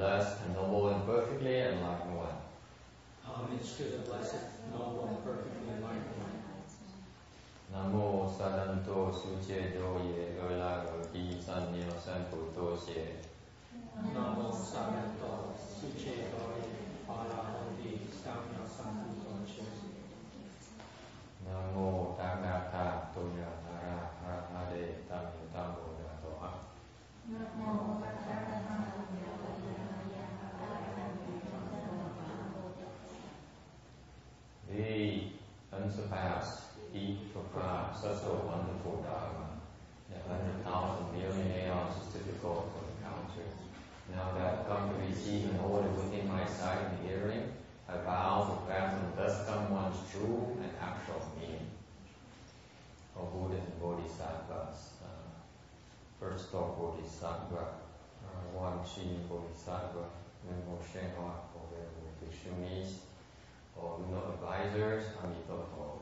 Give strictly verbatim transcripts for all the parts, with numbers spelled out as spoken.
blessed and noble and perfectly enlightened one. Homage to the blessed, noble, and perfectly enlightened one. Namo Saranto Suche Doye Gola Gogi Sanyo Sanpo Toshe. Namo Saranto Suche Doye Gola Gogi Sanyo Sanpo Toshe. Namo Tagata Toya Hara Hara Hare Tami Tamo Datoa. Namo Tagata Toya Hara. The unsurpassed, deep, profound, such a wonderful Dharma. The hundred thousand million aeons is difficult to encounter. Now that I've come to receive an order within my sight and hearing, I vow to fathom thus come one's true and actual meaning. O Buddha and Bodhisattvas. Uh, first of Bodhisattva, uh, one Chi Bodhisattva, Nemo Shenhua, or Venerable Vishumis, or no advisors, Amitabha.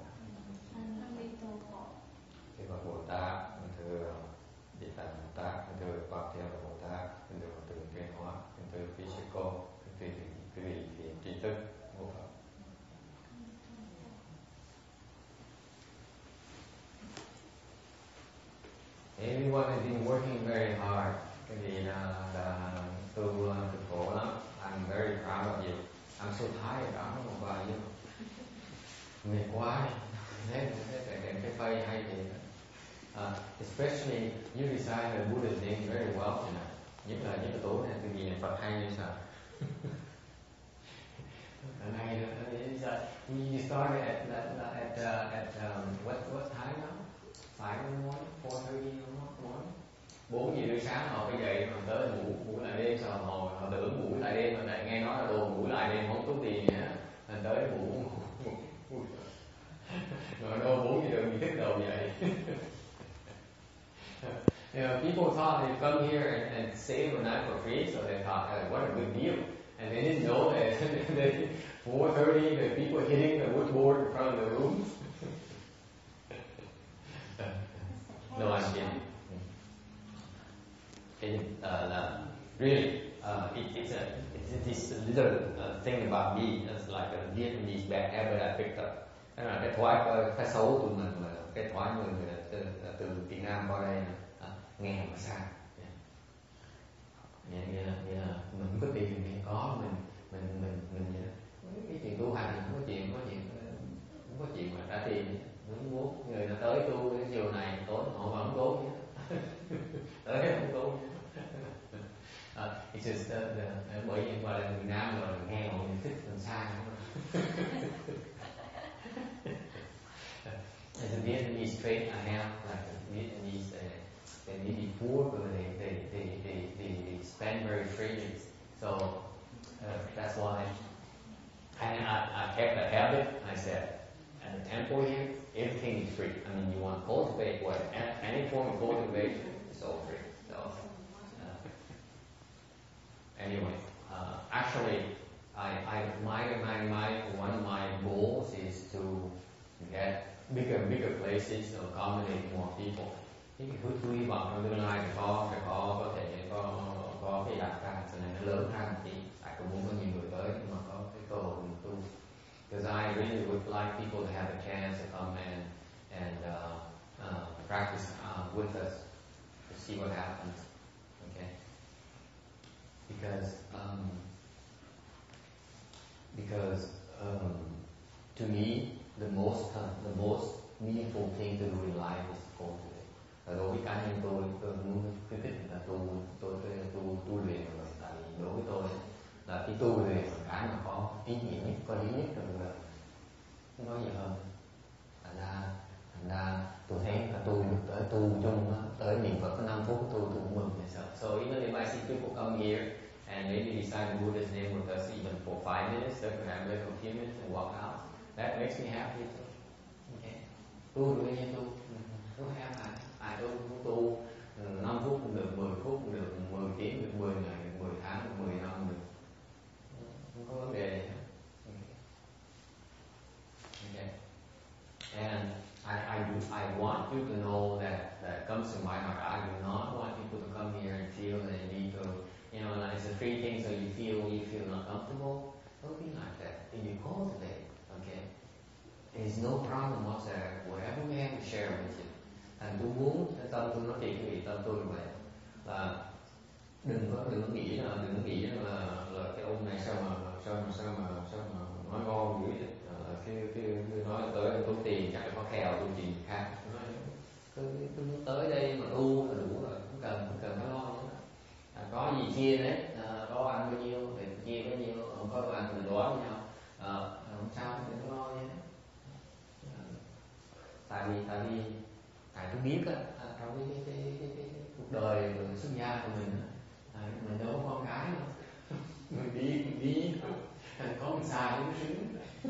Thế và Bồ Tát, thưa Địa Tạng Bồ Tát, thưa Pháp Theo Bồ Tát, thưa Từ Chuyên Hóa, thưa Phi Sư Cô, thưa quý vị thiện tri thức của Phật. Everyone has been working very hard. Cái gì là, là tu cực khổ lắm. I'm very proud of you. I'm so tired. I don't know about you. Mệt quá đi. Thế cái cái phây hay thì uh, especially you recite the Buddha's name very well tonight. Nhất là nhất là tối này từ gì Phật hay như sao? Cái này là you started at at at, uh, at um, what what time now? Five in the morning, four thirty in the morning. Bốn giờ rưỡi sáng họ phải dậy mà tới ngủ ngủ lại đêm sao hồi họ tưởng ngủ lại đêm mà lại nghe nói là đồ ngủ lại đêm không tốn tiền nhá, nên tới ngủ ngủ ngủ rồi đâu bốn giờ rưỡi thức đầu dậy. You know, people thought they'd come here and, and stay overnight for free, so they thought, oh, what a good deal. And they didn't know that at four thirty, the people hitting the wood board in front of the room. No, I'm kidding. It, uh, uh, really, uh, it, it's a it's this little uh, thing about me. It's like a Vietnamese bad habit I picked up. Đó là cái thói cái xấu của tụi mình, mà cái thói người người từ, từ Việt Nam qua đây à, nghe mà sao? Nghĩa là, nghĩa là mình không có tiền thì có mình mình mình mình cái chuyện tu hành thì không có chuyện có chuyện không có chuyện mà trả tiền. Muốn muốn người ta tới tu cái chiều này tối họ mà không tốn nhé. Tới không tốn. Uh, it's just uh, the, uh, bởi vì qua là Việt Nam rồi nghe họ thích mình sai không? As a Vietnamese trait I have, like a Vietnamese, uh, they may be poor, but they they they they they, they spend very freely. So uh, that's why I, I I kept a habit. I said at the temple here, everything is free. I mean, you want to cultivate what any form of cultivation, it's all free. So uh, anyway, uh, actually, I I my my my one of my goals is to get bigger bigger places to accommodate more people. Cái thứ hy vọng trong tương lai thì có phải có có thể có có cái đạt ra cho nên nó lớn hơn thì tại cũng muốn có nhiều người tới nhưng mà có cái cơ hội mình tu. Because I really would like people to have a chance to come and and uh, uh, practice uh, with us to see what happens. Okay. Because um, because um, to me the most uh, the most meaningful thing to do in life is to cultivate. Và đối với cá nhân tôi, tôi muốn khuyến khích là tu tôi tu tu luyện rồi. Tại vì đối với tôi là cái tu luyện là cái mà có ý nghĩa nhất, có lý nhất trong cuộc đời. Không nói gì hơn. Thành ra thành ra tôi thấy là tu được tới tu chung tới niệm Phật có năm phút tu tôi cũng mừng. So, so even if I see people come here and maybe recite the Buddha's name with us even for five minutes, they can have a few minutes and walk out. That makes me happy too. Okay. Tu được bao nhiêu tu? Không em à, ai tu cũng tu năm phút cũng được, mười phút cũng được, mười tiếng được, mười ngày được, mười tháng được, mười năm được. Không có vấn đề gì hết. Okay. And I, I, I want you to know that that comes to my heart. I do not want people to come here and feel that they need to, you know, like it's a free things so you feel you feel not comfortable. Don't be like that. If you cultivate, okay, there's no problem whatsoever. Whatever we have to share with you. Thành tôi muốn cái tâm tôi nói chuyện với vị tâm tôi như vậy là đừng có đừng có nghĩ là đừng có nghĩ là là cái ông này sao mà sao mà sao mà sao mà nói ngon dữ vậy. Ờ, cái cái cái nói tới anh tốn tiền chắc là có khèo tôi gì khác. Nói tôi tôi muốn tới đây mà tu là đủ rồi, không cần không cần phải lo nữa. À, có gì chia đấy, à, có ăn bao nhiêu thì chia bao nhiêu, không có ăn thì đói với nhau. À, không sao đừng có lo nhé. À, tại vì tại vì tại tôi biết á, trong cái cái, cái, cái, cái, cái cuộc đời xuất gia của mình á, mình đâu có con cái đâu. Mình đi mình đi có mình xài cũng sướng.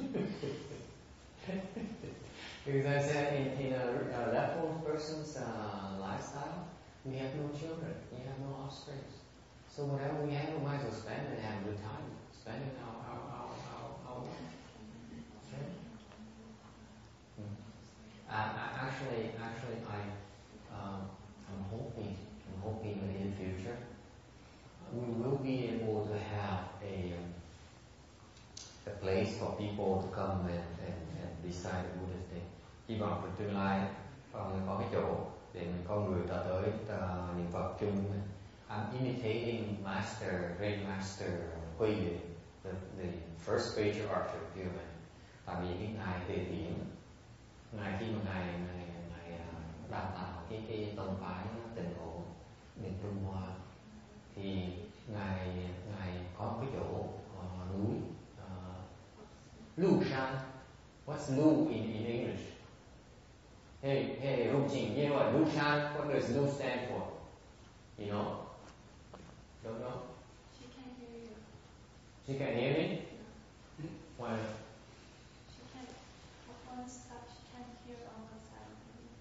Because I said in, in a, a leftmost person's uh, lifestyle, we have no children, we have no offspring. So whatever we have, we might as well spend it and have a good time, spending our our our our, our okay. Hmm. Uh, actually, actually, I um, I'm hoping, I'm hoping that in the future we will be able to have a um, a place for people to come and and, and recite the Buddha's thing. Hy vọng trong tương lai còn có cái chỗ để mình có người ta tới ta niệm Phật chung. I'm imitating Master, Great Master Huy, the, the first patriarch of human. Tại vì cái ngài Tề Tiễn, ngài khi mà ngài ngài ngài đào tạo cái cái tông phái Tịnh Độ miền Trung Hoa thì ngài ngài có một cái chỗ uh, núi uh, Lu Shan. What's Lu in in English? Hey, hey, Ru Jing, you know what Lu Shan? What does Lu stand for? You know? Don't know? She can't hear you. She can hear me? Why? She can't. Her phone stuck. She can't hear on her side.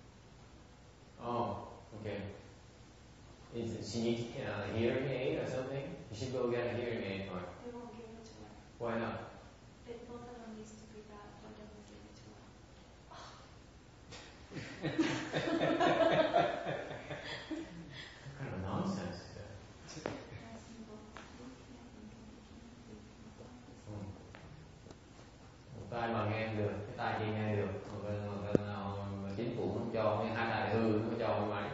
Oh, okay. Is it, she needs uh, a hearing aid or something? You should go get a hearing aid for her. They won't give it to her. Why not? They, both of them needs to be bad, but they won't give it to her. What kind of nonsense is that? Hmm. Một tai mà nghe được, cái tai kia nghe được, một bên một bên nào mà chính phủ không cho, hai đại hư không cho máy.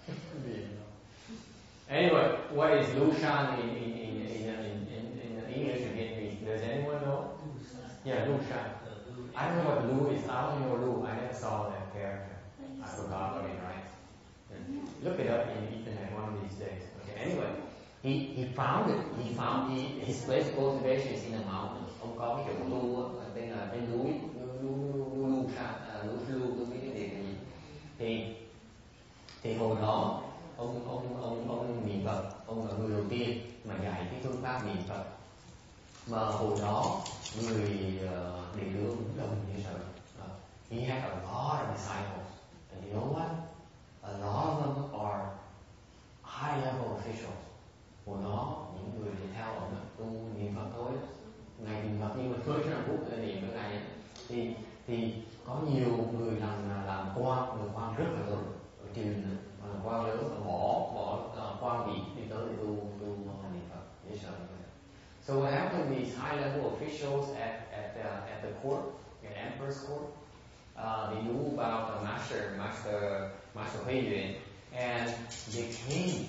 Anyway, what is Lushan in in in in in, in, in English again? Does anyone know? Yeah, Lushan. I don't know what Lu is. I only know Lu. I never saw that character. I forgot what it writes. Look it up in the internet one of these days. Okay. Anyway, he he found it. He found he, his place of cultivation is in the mountains. Ông có cái chỗ tu tên là trên núi Lu Lu Lu Shan, Lu Lu tôi biết cái gì thì thì hồi đó ông ông ông ông niệm Phật, ông là người đầu tiên mà dạy cái phương pháp niệm Phật. Mà hồi đó người uh, đệ tử cũng đông như sợ. Uh, he had a lot of disciples, and you know what? A lot of them are high level officials. Hồi đó những người đi theo ông tu niệm Phật thôi, ngày niệm Phật nhưng mà thôi cho phút là niệm cái ngày thì thì có nhiều người làm làm quan, người quan rất là lớn ở trên quan lớn mà bỏ bỏ uh, quan vị đi tới để tu tu niệm Phật dễ sợ như vậy. So what happened to these high level officials at at the, at the court, at emperor's court? Uh, they knew about the master, master, master Hui Yuan, and they came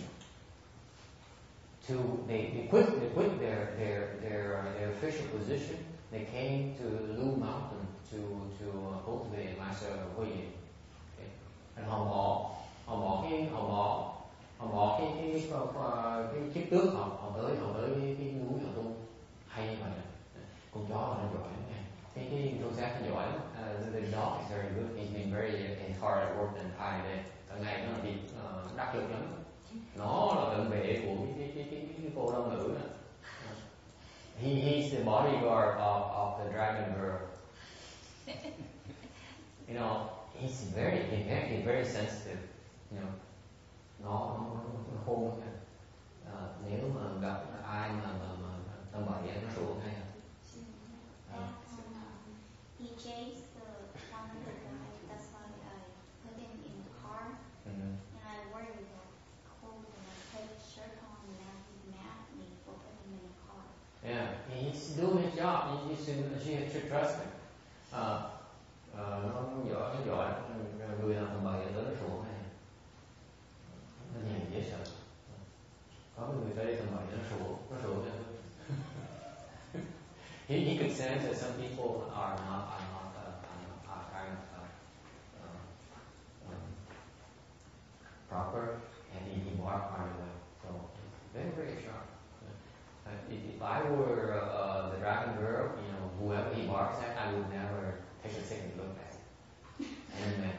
to they, they quit they quit their their their uh, their official position. They came to Lu Mountain to to uh, cultivate Master Hui Yuan. Okay. And họ bỏ họ bỏ cái họ bỏ họ bỏ cái cái cái, cái, cái chức tước họ họ tới họ tới cái, cái núi họ tu hay như vậy. Con chó là nó giỏi lắm nha. Cái cái Joseph nó giỏi lắm. Uh, the dog is very good. He's been very uh, hard at work the entire day. Cả ngày nó bị uh, đắc lực lắm. Nó là cận vệ của cái cái cái cái, cái cô đông nữ nè. He he's the bodyguard of of the dragon girl. You know, he's very he's very, he's very sensitive. You know, nó nó nó khôn lắm. À, nếu mà gặp ai mà mà mà tâm bậy nó sủa hay à. He chased the one of the guys. That's why I put him in the car. Mm-hmm. And I worried that cold and I put a shirt on and now he's mad at me for putting he's doing his job. You, you should, you should trust him. Ờ, ờ, nó giỏi, nó giỏi. Người nào tầm bậy tới nó sủa này. Nó nhảy dễ sợ. Có người tới đây tầm bậy nó sủa, nó sủa này. he, he could sense that some people are not, are not, uh, are, not are kind of uh, uh, um, proper, and he, he barked right away. So very, very sharp. Uh, if, if I were uh, uh, the dragon girl, you know, whoever he barks at, I would never take a second look at it. Amen.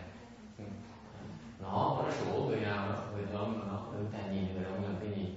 Nó nó sủa người nào đó, người ông mà nó đứng thà nhìn người ông làm cái gì.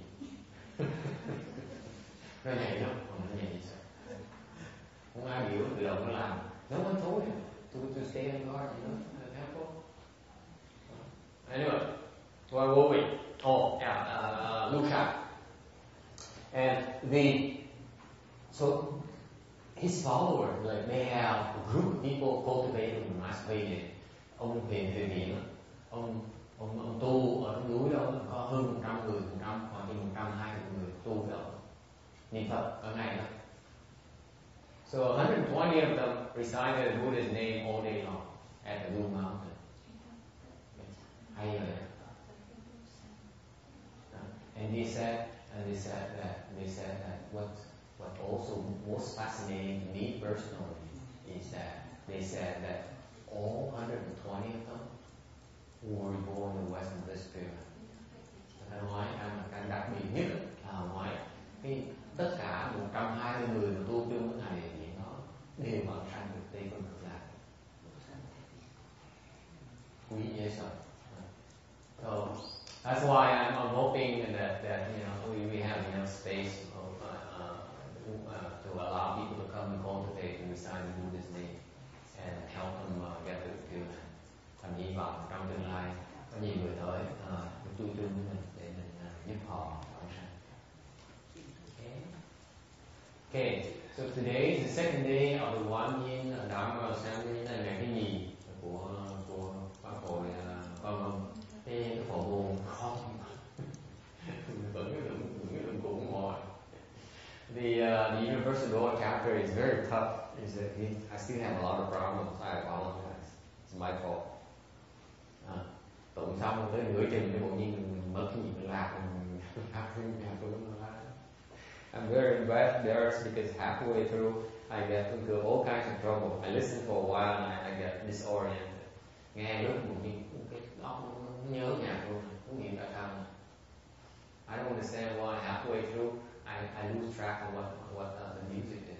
Nó nhảy lắm, còn nó nhảy sao? Không ai hiểu tự động nó làm. No one told him to to stay in guard, you know, in the temple. Anyway, where were we? Oh, yeah, uh, Lucia. And the so his followers, like they have a group of people cultivating the nice way. Ông về về biển, ông ông ông tu ở trong núi đó có hơn một trăm người, một trăm khoảng chừng một trăm hai mươi người tu với ông niệm Phật ở ngày đó. So one hundred twenty of them recited the Buddha's name all day long at the Blue Mountain. Hay rồi. And they said, and they said that they said that what what also most fascinating to me personally is that they said that all one hundred twenty of them were born in the Western District. Người ta nói anh anh đặc biệt nhất là nói cái tất cả một trăm hai mươi người mà tu chung cái này thì nó đều bằng sanh được Tây Phương Cực Lạc. Quý dễ sợ. So that's why I'm, I'm hoping that that you know we, we have enough space of, uh, uh, uh, to allow people to come and cultivate and recite the Buddha's name and help them uh, get the good. Thành hy vọng trong tương lai có nhiều người tới uh, tu chung với mình để mình uh, giúp họ vãng sanh. Okay. Okay. So today is the second day of the One Yin Dharma Assembly. Đây là ngày thứ nhì của của pháp hội Quan Âm. Cái phổ buồn khó vẫn cái lượng vẫn cái lượng cũ ngồi. The uh, the Universal Law chapter is very tough. Is that I still have a lot of problems. I apologize. It's my fault. À, tụng xong tới nửa chừng cái bộ nhiên mình mất cái gì mình lạc mình lạc cái nhà tôi nó lạc. I'm very embarrassed because halfway through I get into all kinds of trouble. I listen for a while and I, I get disoriented. Nghe lúc bộ nhiên cái đó nó nhớ nhà tôi, không hiểu tại sao. I don't understand why halfway through I, I lose track of what what uh, the music is.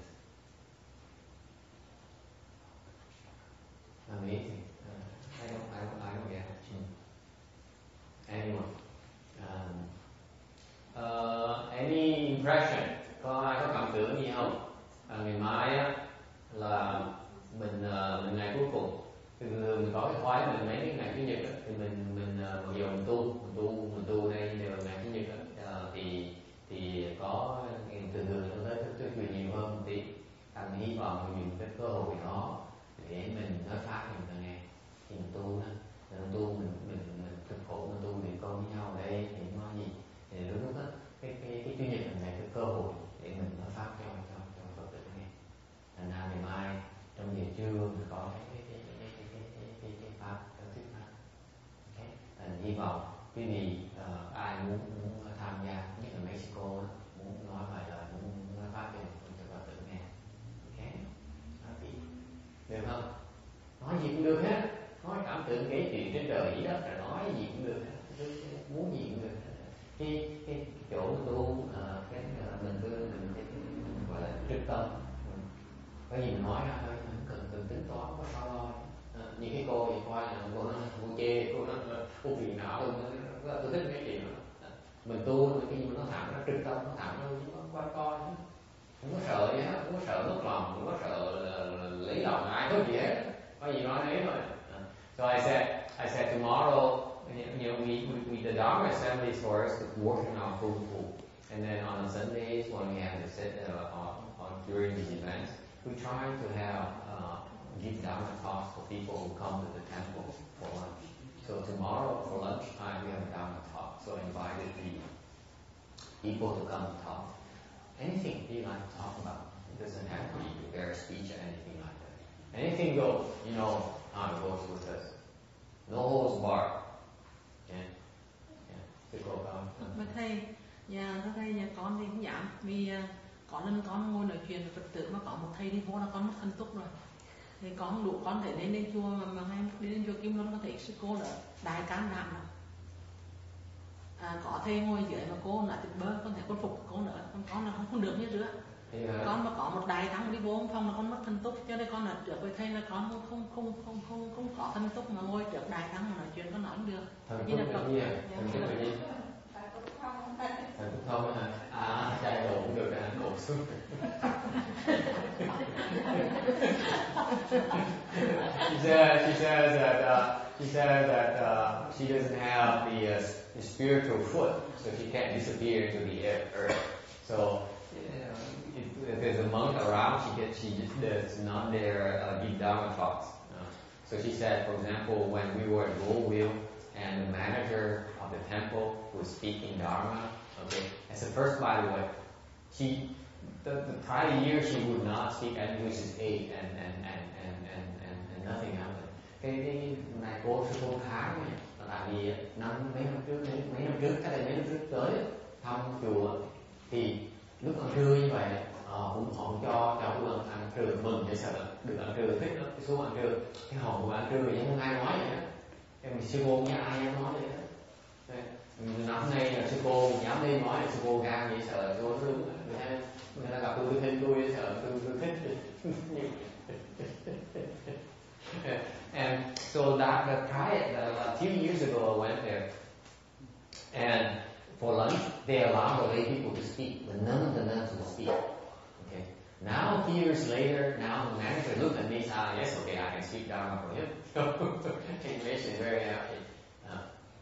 Amazing. Uh, I don't I don't I don't get it. Anyway, um, uh, any impression? Có ai có cảm tưởng gì không? À, ngày mai á là mình uh, mình ngày cuối cùng. Thường thường mình có cái thói mình mấy cái ngày chủ nhật á, thì mình mình uh, mặc dù mình tu mình tu mình tu đây đều là ngày chủ nhật á, uh, thì thì có thường thường tôi thấy tuyên truyền nhiều hơn một tí. Thành hy vọng mình dùng cái cơ hội đó để mình nói pháp cho người ta nghe. Thì mình tu đó, mình tu mình mình mình cực khổ mình tu để con với nhau ở đây thì nói gì thì lúc đó cái cái cái chủ nhật này cái cơ hội để mình nói pháp cho cho cho Phật tử nghe. Thành ra ngày mai trong giờ trưa mình có cái cái cái cái cái cái cái, cái, cái pháp cái thuyết pháp. Okay. Thành hy vọng quý vị uh, ai muốn muốn tham gia nhất là Mexico muốn nói vài lời muốn nói pháp cho cho Phật tử nghe. Okay. Đó thì được không? Nói gì cũng được hết. Nói cảm tưởng kể chuyện trên trời dưới đất là nói gì cũng được hết. Muốn gì cũng được hết. Cái cái chỗ tu uh, cái uh, mình cứ mình cái gọi là trực tâm. Cái gì mình nói ra thôi, mình cần cần tính toán có sao lo. À, như cái cô thì coi là cô nó cô chê cô nó cô phiền não luôn, tôi thích cái chuyện đó. Mình tu mình cái gì nó thẳng nó trực tâm nó thẳng nó nó qua coi không có sợ gì hết, không có sợ mất lòng, không có sợ là, là lấy lòng ai có gì hết, có gì nói đấy thôi. So I said, I said tomorrow, you know, we, we, we the Dharma assembly is for us to work in our food pool, and then on the Sundays when we have to sit uh, on, on during these events, we try to have uh, give Dharma talks for people who come to the temple for lunch. So tomorrow for lunchtime we have a Dharma talk. So I invited the people to come and talk. Anything you like to talk about. It doesn't have to be bare speech or anything like that. Anything goes. You know how it goes with us. No holds barred. Yeah. Yeah. Sư cô con. Mà thầy, nhà thưa thầy, nhà con thì cũng dám vì à, có lần con ngồi nói chuyện với Phật tử mà có một thầy đi vô là con mất thân túc rồi. Thì con không đủ, con thể lên lên chùa mà, mà hay đi lên chùa Kim Luân có thể sư cô là đại can đảm rồi. À, có thầy ngồi dưới mà cô nói tuyệt bơ, con thể con phục cô nữa, con con là không, không được như nữa. Yeah. Con mà có một đại thắng đi vô phòng là con mất thân túc, cho nên con là trước với thầy là con không không không không không, không có thân túc mà ngồi trước đại thắng mà nói chuyện con nói không được. Thần Như túc là là Phật. gì à? Dạ, Thần như túc là là gì? Thần túc thông hả? À, chạy độ cũng được à, cổ xuống. She says, she says that uh, she says that uh, she doesn't have the, uh, the spiritual foot, so she can't disappear into the earth. So uh, if, if there's a monk around, she gets she just does not dare uh, give Dharma talks. Uh, so she said, for example, when we were at Goldwheel and the manager of the temple was speaking Dharma, okay, as the first, by the way, she the, the prior year she would not speak English as eight and and and and and, and, and nothing else. Cái cái này cô sư cô Thái này, là vì năm mấy năm trước mấy, mấy năm trước cái này mấy năm trước tới thăm chùa thì lúc ăn trưa như vậy uh, cũng họ cho cho cô ăn, ăn trưa mừng để sợ được ăn trưa thích lắm, xuống ăn trưa cái họ vừa ăn trưa vậy không ai nói vậy đó, em sư cô nghe ai dám nói vậy đó. Năm nay là sư cô dám đi nói là sư cô gan vậy sợ sư cô thương người ta người ta gặp tôi tôi thêm tôi sợ tôi tôi thích. And so that the prior uh, a few years ago I went there, and for lunch they allowed the lay people to speak, but none of the nuns would speak. Okay. Now a few years later, now the manager looked at me and said, ah, yes, okay, I can speak Dharma for him. So it makes me very happy. Uh,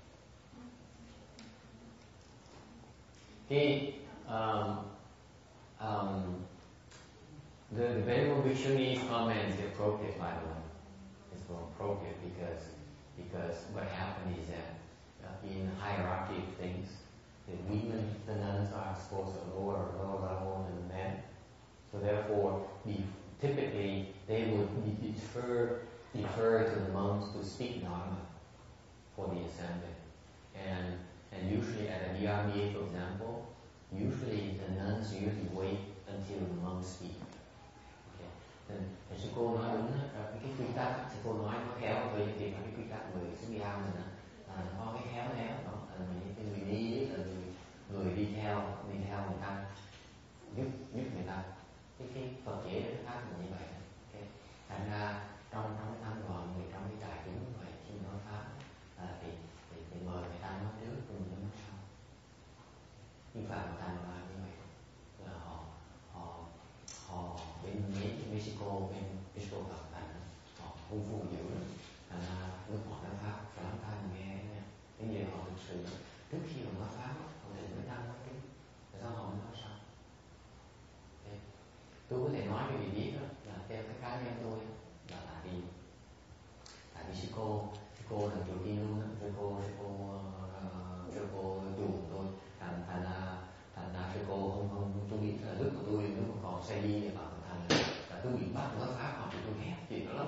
he, um, um, the, the Venerable Bhikshuni's comment is appropriate, by the way. It's appropriate because because what happened is that uh, in the hierarchy of things, the women, the nuns are supposed to lower lower level than the men. So therefore, be, typically they would be defer defer to the monks to speak Dharma for the assembly, and and usually at a D R B A, for example, usually the nuns usually wait until the monks speak. Thì, thì sư cô nói đúng đó, cái quy tắc sư cô nói nó khéo tôi thì cái quy tắc người xuất gia mình đó, là nó có cái khéo léo đó, là mình cái người đi là người, người đi theo đi theo người ta giúp giúp người ta cái cái Phật chế nó khác là như vậy. Okay. Thành ra trong trong cái tăng đoàn người trong cái đại chúng vậy khi nói pháp à, thì, thì thì mời người ta nói trước rồi mình nói sau. Nhưng phải người ta nói như vậy là họ họ họ bên Mexico, bên Mexico gặp thành họ hung phu dữ lắm, thành ra lúc họ nói pháp phải lắng tai mình nghe nha. Cái gì họ thực sự trước khi họ nói pháp họ định mới đăng nói tiếng, tại sao họ mới nói sau? Okay. Tôi có thể nói cho vị biết đó, là theo cái cá nhân tôi là tại vì tại vì sư cô sư cô là chủ tiên luôn á, sư cô sư cô uh, sư cô chủ tôi thành thành ra thành ra sư cô không không tôi nghĩ là lúc mà tôi lúc mà còn say đi ở thành là tôi bị bắt nói pháp học thì tôi ghét chuyện đó lắm.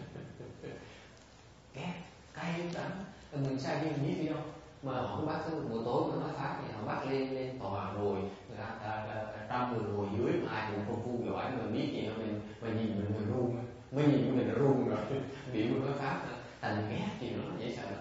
Ghét cay lắm, mình sai đi mình biết gì không, mà họ cũng bắt tôi buổi tối nó nói pháp thì họ bắt lên lên tòa rồi trăm người ngồi dưới mà ai cũng công phu giỏi mình biết gì đâu, mình mà nhìn mình mình run, mới nhìn mình run rồi biểu mình nói pháp thành ghét gì nó dễ sợ.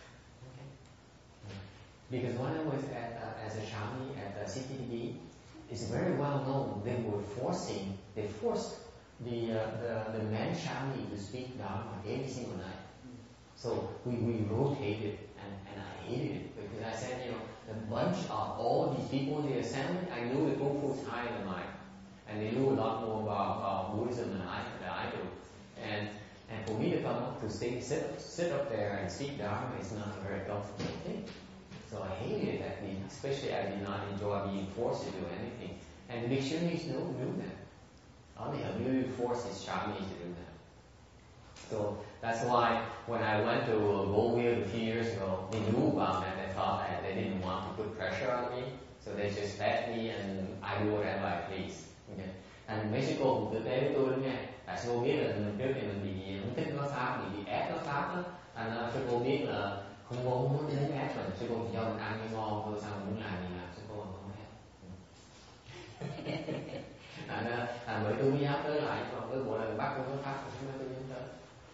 Because when I was at, uh, as a Shami at the C T D B, it's very well known they were forcing, they forced the, uh, the, the men Shami to speak Dharma every single night. So we, we rotated, and, and I hated it because I said, you know, the bunch of all these people in the assembly, I knew the Kung Fu was higher than mine. And they knew a lot more about, about Buddhism than I, than I do. And, and for me to come up to stay, sit, sit up there and speak Dharma is not a very comfortable thing. So I hated that, especially I did not enjoy being forced to do anything. And the Bhikshunis knew, knew that. Only a really forced his Shamis to do that. So that's why when I went to Goldwheel a few years ago, they knew about that. They thought that they didn't want to put pressure on me. So they just let me and I do whatever I please. Okay? Thành mấy sư cô cũng tử tế với tôi lắm nha. Tại sư cô biết là mình trước thì mình bị không thích nó pháp, bị bị ép nó pháp á. Thành ra sư cô biết là không có không muốn đến ép mình, sư cô chỉ cho mình ăn cái ngon thôi, sao mình muốn làm gì làm, sư cô không ép. Thành ra thành bởi tôi mới dám tới lại, còn cái bộ là bắt tôi nó pháp thì tôi dám tới.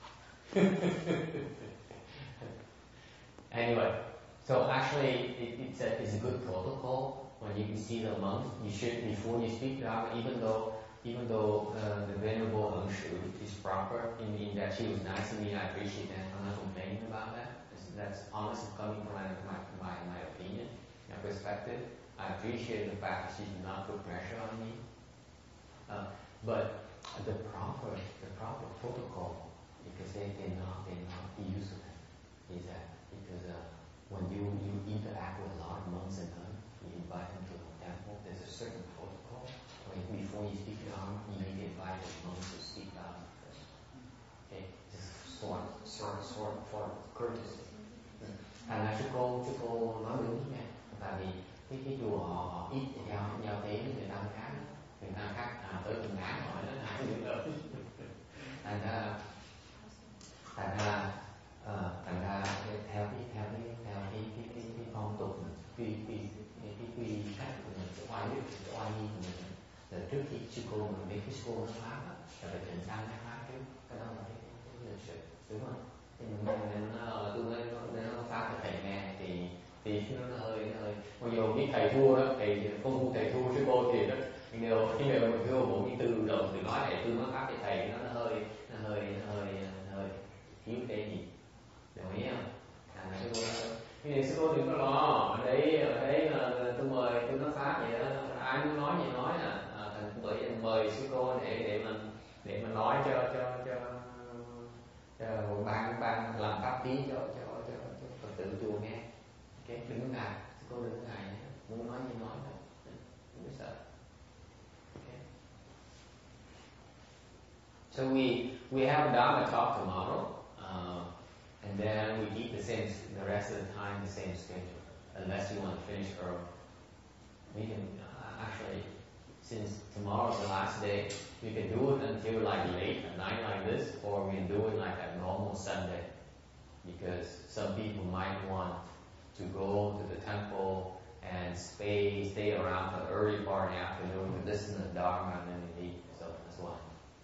Anyway, so actually it, it's, a, it's a good protocol. When you see the monk, you should, before you speak Dharma, even though even though uh, the Venerable Heng Shu is proper in, in that she was nice to me, I appreciate that. I'm not complaining about that. That's, that's honest and coming from my, my, my, my opinion, my perspective. I appreciate the fact that she did not put pressure on me. Uh, but the proper the proper protocol, because they they not they not be used to it, is that because uh, when you, you interact with a lot of monks and nuns, you invite them to the temple, there's a certain protocol. When, before you speak Dharma, you need to invite the monks to speak Dharma first. Okay, just sort sort sort sort of courtesy. Thành ra sư cô sư cô nói đúng nha, tại vì cái cái chùa họ, họ ít giao giao tế với người ta khác, người ta khác à, tới từng ngán hỏi nó là những lợi. Thành ra thành ra uh, thành ra theo cái theo cái theo cái cái cái, cái phong tục quy quy cái cái quy cách của mình, cái oai đức, cái oai nghi của mình, là trước khi sư cô mình biết cái sư cô nó pháp á, là phải thỉnh sang cái pháp trước, cái đó là cái, cái, cái lịch sử, đúng không? Thì mình nên nó tôi nói nên nó pháp cho thầy nghe thì thì nó hơi nó hơi mặc dù biết thầy thua đó, thầy công phu thầy thua sư cô thì đó, nhưng điều cái điều mình thua bộ đi từ đầu từ nói thầy tôi nói pháp thì thầy nó, nó hơi nó hơi nó hơi nó hơi thiếu cái gì, đồng ý không? À, sư cô nói cái này sư cô đừng có lo, ở đấy ở đấy là tôi mời tôi nói pháp vậy đó, ai muốn nói gì nói à, à thành bởi mời sư cô để để mình để mình nói cho cho cho cho ban ban làm pháp lý cho cho cho cho Phật tử chùa nghe. Ok, đừng có ngại, sư cô đừng có ngại nhé, muốn nói gì nói thôi, đừng có sợ. Okay. So we we have a Dharma talk tomorrow, uh, and then we keep the same the rest of the time the same schedule, unless you want to finish early. We can uh, actually, since tomorrow is the last day, we can do it until like late at night like this, or we can do it like a normal Sunday, because some people might want to go to the temple and stay stay around the early part in the afternoon to listen to the Dharma and then they leave. So that's why.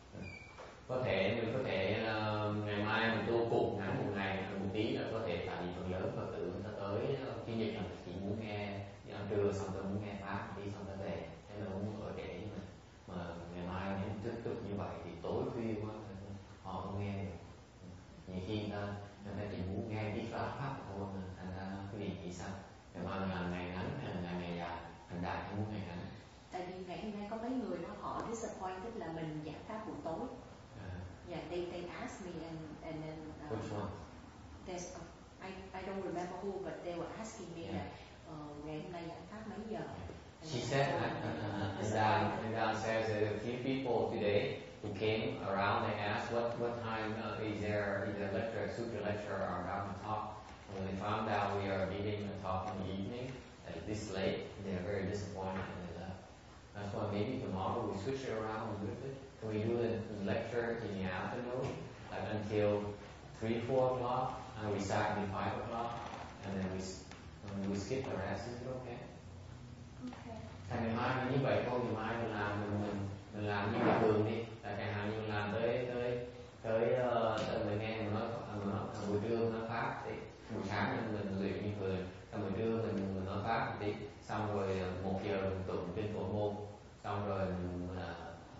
Có thể mình có thể uh, ngày mai mình tu cùng ngắn một ngày một tí là có thể, tại vì phần lớn Phật tử người ta tới Chủ nhật là chỉ muốn nghe đi ăn trưa xong rồi muốn nghe pháp đi xong rồi về, thế là muốn ở trễ mà mà ngày mai nếu tiếp tục như vậy thì tối khuya quá họ không nghe được. Nhiều khi người ta người ta chỉ muốn nghe biết pháp pháp thôi, thành ra quý vị nghĩ sao? Ngày mai là ngày ngắn hay là ngày ngày dài? Thành đại không muốn ngày ngắn. Tại vì ngày hôm nay có mấy người đó họ disappointed là mình giảng pháp buổi tối. Yeah, they they asked me and and then. Uh, Which one? There's a, I I don't remember who, but they were asking me Yeah. that uh, ngày hôm nay giảng pháp mấy giờ. And She I said told that, them, uh, and Dan, and Dan says that a few people today who came around, they asked what, what time uh, is there, is there lecture, a sutra lecture or Dharma talk. When they found out we are giving a talk in the evening, at this late, they are very disappointed and they left. That's why maybe tomorrow we switch it around a little bit. Can we do a lecture in the afternoon, like until three, four o'clock, and we start at five o'clock, and then we, and we skip the rest, is it okay? Okay. Thành ngày mai như vậy thôi, ngày mai mình làm mình mình, mình làm như bình thường đi. Tại chẳng hạn như mình làm tới tới tới uh, mình nghe mình nói mình nói buổi trưa mình nói pháp thì buổi sáng mình mình luyện như thường, xong buổi trưa mình mình nói pháp thì xong rồi một giờ mình tụng kinh Phổ môn, xong rồi mình uh,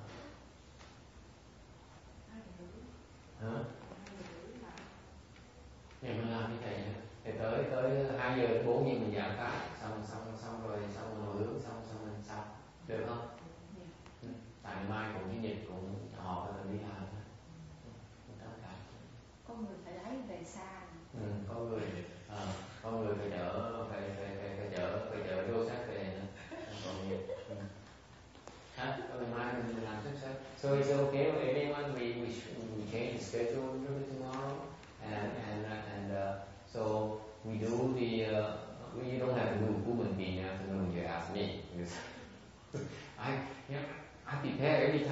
hả? Thì mình làm như vậy thì tới tới hai giờ bốn giờ mình giảng pháp, xong xong xong rồi xong rồi hồi hướng xong xong mình xong được không? Ừ. Tại mai cũng cái nhật cũng họ phải đi làm thôi. có người phải lái về xa. Ừ, có người à, có người phải chở phải phải phải, phải chở phải chở Joseph về nữa. Còn nhiều. Ừ. Hả? Ngày mai mình làm sắp xếp. So it's okay with everyone. We we we change the schedule a little bit tomorrow, and and and uh, so we do the. Uh, we don't have to do Kuman in the afternoon. You ask me because I you know, I prepare every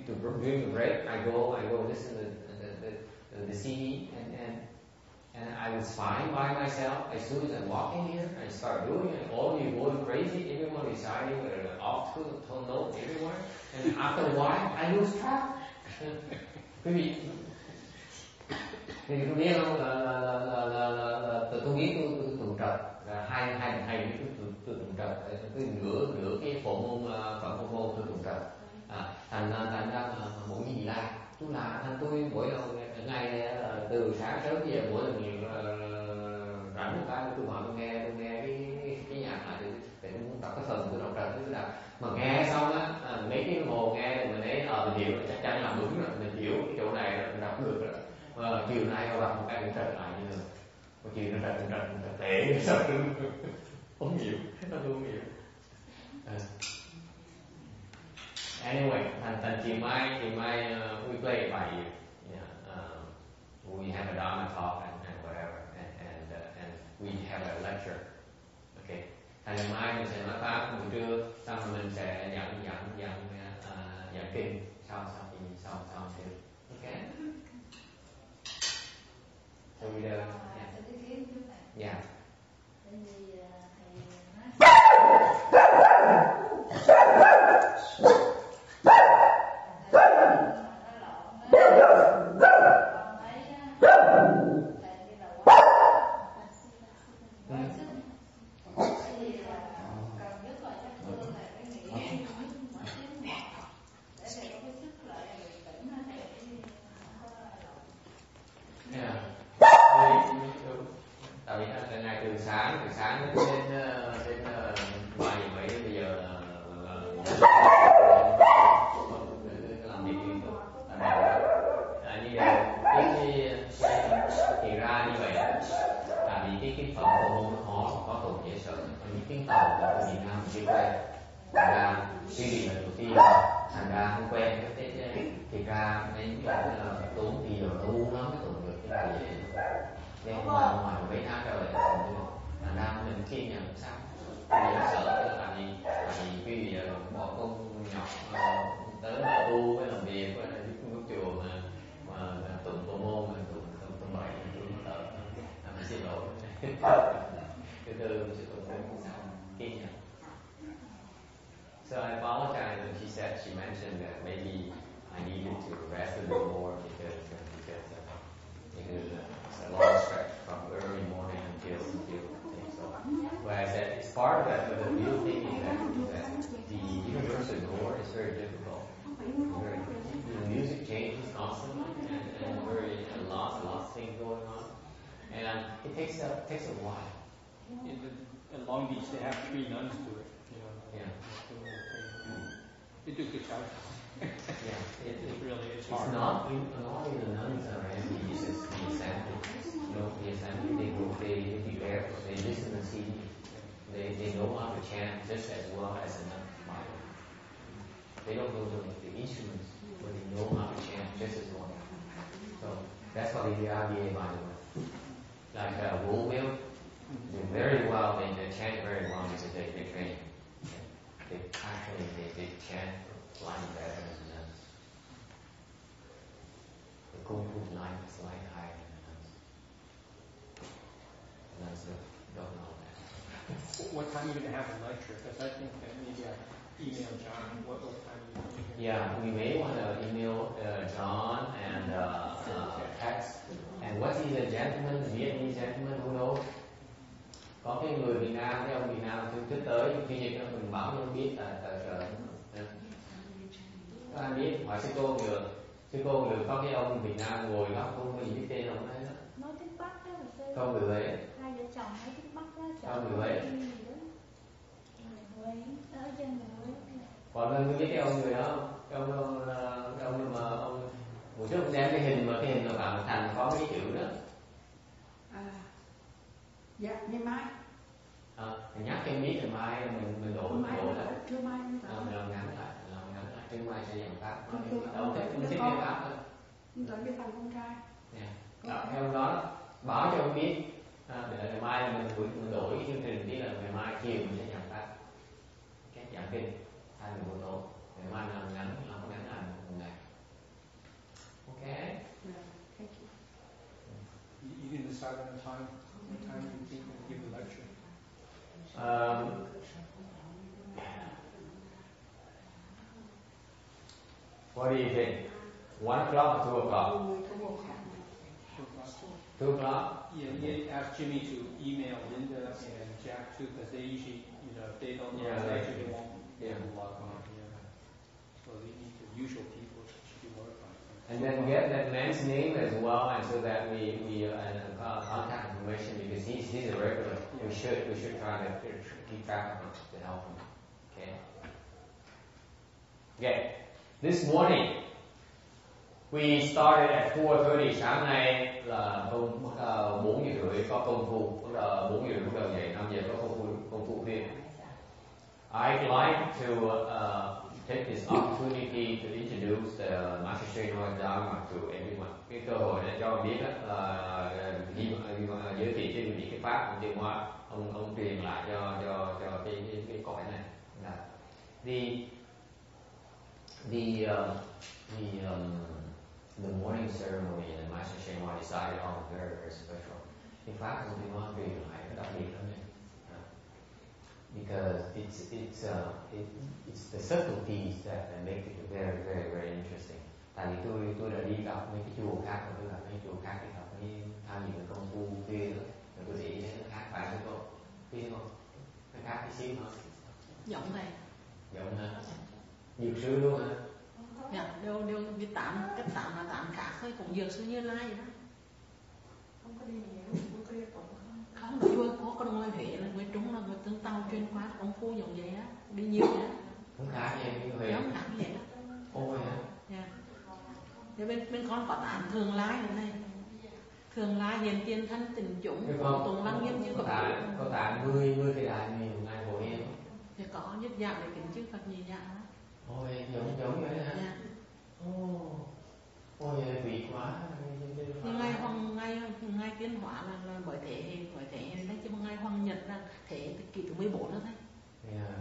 to during the break, I go, I go listen to the the, the, the C D, and and and I was fine by myself. As soon as I walk in here, I start doing it. All you going crazy, everyone reciting uh, off tone note everywhere, and after a while, I lose track. Quý vị, thì tôi biết không là là là là là, là, là tôi biết tôi tôi tụng trật là hai hai thầy tôi tôi tôi tụng trật, tôi nửa nửa cái phổ môn phẩm phổ môn tôi tụng trật, à, thành thành ra mỗi gì là tôi là thành tôi mỗi ngày từ sáng sớm bây giờ mỗi lần rảnh một cái tôi ngồi tôi nghe tôi nghe cái cái, cái nhạc này thì để tôi muốn tập cái phần tôi đọc trật tôi đọc mà nghe xong á à, mấy cái hồ nghe mình thấy ờ mình hiểu chắc chắn là đúng rồi, mình hiểu cái chỗ này mình đọc được rồi. Mà chiều nay họ đọc một cái cũng trật lại như thường, một chiều nó trật trật trật tệ sao tôi không hiểu, nó không hiểu. Uh, anyway, thành thành chiều mai chiều mai uh, we play it by ear. Yeah, uh, we have a Dharma talk and, and whatever, and and uh, and we have a lecture. Okay. Thành ngày mai mình sẽ nói pháp buổi trưa, xong rồi mình sẽ dẫn dẫn dẫn uh, dẫn kinh sau sau thì sau sau thì okay. So we do. Yeah. Yeah. Tại vì ngày từ sáng từ sáng đến đến đến ba giờ mấy bây giờ là làm việc liên tục là như vậy. Cái thì ra như vậy tại vì cái cái phẩm của môn nó khó có tổn dễ sợ, những tiếng tàu của Việt Nam chưa quen, thành ra suy nghĩ là đầu tiên thành ra không quen cái cái thì ra đến chỗ là tốn thì giờ nó uống lắm cái tổn được cái này dễ nên ngoài ngoài mấy tháng rồi thành ra mình kiên nhẫn sao bây giờ sợ là vì vì bây giờ bỏ công nhọc tới là tu với làm việc với là giúp nước chùa mà mà tụng bộ môn mình tụng tụng tụng bảy tụng tờ mình xin lỗi từ từ mình sẽ tụng đến sao kiên nhẫn. So I apologize when she said she mentioned that maybe I needed to rest a little more because uh, because uh, because uh, it's a long stretch from early morning until until things. So, but I said it's part of that. But the real thing is that, is that the universal door is very difficult. Very, the music changes constantly, and, and very a lot, a lot of things going on, and it takes a it takes a while. In, the, in Long Beach, they have three nuns do it. You know. Yeah. They do a good job. Yeah, it, It really is it's hard. not in, not in the nuns are empty, it's just the assembly. You know, the assembly, they go, they, they be careful, they listen to C D. They, they know how to chant just as well as a nun might. They don't know the, the instruments, but they know how to chant just as well. So, that's what the R B A, by the way. Like uh, Woolville, they very well, they, they chant very well because they, they train. They actually, they, they chant flying better than the nuns. The Kung Fu line is flying higher than the nuns. The nuns don't know that. What time are you going to have a lecture? Because I think that maybe I email John. What, what time are you going to Yeah, we may want to email uh, John and uh, uh, text. And what is a gentleman, the Vietnamese gentleman, who knows? Có cái người Việt Nam, cái ông Việt Nam trước trước tới khi dịch mình bảo cho ông biết là tại trời. Các anh biết hỏi sư cô được, sư cô được có cái ông Việt Nam ngồi góc không có gì biết tên ông ấy đó. Nói tiếng Bắc đó là sư. Không người Huế. Hai vợ chồng nói tiếng Bắc đó. Không người Huế. Huế, ở trên người Huế. Còn anh có biết cái ông người đó không? Cái ông ông cái ông mà ông buổi trước ông xem cái hình mà cái hình mà Phạm Thành có mấy chữ đó. À, dạ, ngày mai. À, nhắc cho em biết ngày mai mình mình đổ mình đổ lại. Trưa mai em À, mình làm ngắn lại, làm ngắn lại. Trưa mai sẽ dặn pháp. Thường thường Ông thích cũng thích cái pháp thôi. Tới cái phòng con trai. Yeah. Đó, theo ông đó báo cho ông biết à, để ngày mai mình buổi mình đổi chương trình đi là ngày mai chiều mình sẽ dặn pháp. Cái giảng kinh hai mươi buổi tối. Ngày mai làm ngắn làm ngắn là một ngày. decide on a time, what time you think you'll give the lecture? Um, what do you think? One o'clock or two o'clock? Two o'clock? Yeah, yeah, ask Jimmy to email Linda and Jack too, because they usually, you know, if they don't know Yeah, the they- lecture, they won't be able to yeah. log on. Yeah. So they need the usual people should be notified. And then get that man's name as well, and so that we we uh, and uh, contact information, because he's he's a regular. We should we should try to keep track of him to help him. Okay. Okay. This morning we started at four thirty. Sáng nay là công uh, bốn giờ rưỡi có công phu, uh, bốn giờ rưỡi bắt đầu dậy, năm giờ có công phu công phu viên. I'd like to uh, take this opportunity to introduce the Master Sri Noah Dharma to everyone. Cái cơ hội để cho biết là uh, giới thiệu cho quý vị cái pháp ông Tiêu Hóa, ông ông truyền lại cho cho cho cái cái, cái cõi này. Là the the uh, the um, the morning ceremony and the Master Sri Noah decided on very very special. Cái pháp ông Tiêu Hóa truyền lại nó đặc biệt lắm này. Because it's it's uh, it, it's the subtleties that make it very very very interesting. Tại vì tôi tôi đã đi gặp mấy cái chùa khác, và tôi gặp mấy chùa khác thì gặp mấy tham dự công phu kia đó, rồi tôi để ý thấy nó khác phải không cô? Biết không? Nó khác tí xíu hả? Giọng này. Giọng hả? Nhiều sư luôn hả? Dạ, đều đều biết tạm cách tạm là tạm khác thôi, cũng dược sư Như Lai vậy đó. Không có đi nhiều, không có đi tụng không? Không, chưa có con ngoài Huế là người Trung là người tương tàu chuyên khoa công phu giống vậy á, đi nhiều vậy đó. Không khác gì như vậy. Giống khác như vậy đó. Ôi hả? Dạ. Để bên bên con có tạm thường lai này này. Thường lai hiện tiền thân tình chúng, tùng lăng nghiêm chứ có có tại có tại mười mười cái đại nhiều ngày Phổ Hiền. thì có nhất dạng để kính chư Phật nhị dạng đó. Ôi giống giống vậy hả? Dạ. Ồ, ôi vị quá. Thì ngày hoàng ngày ngày tiến hóa là, là bởi thế hệ bởi thế hệ đấy chứ ngày hoàng nhật là thế kỷ thứ mười bốn đó thôi. Yeah, yeah,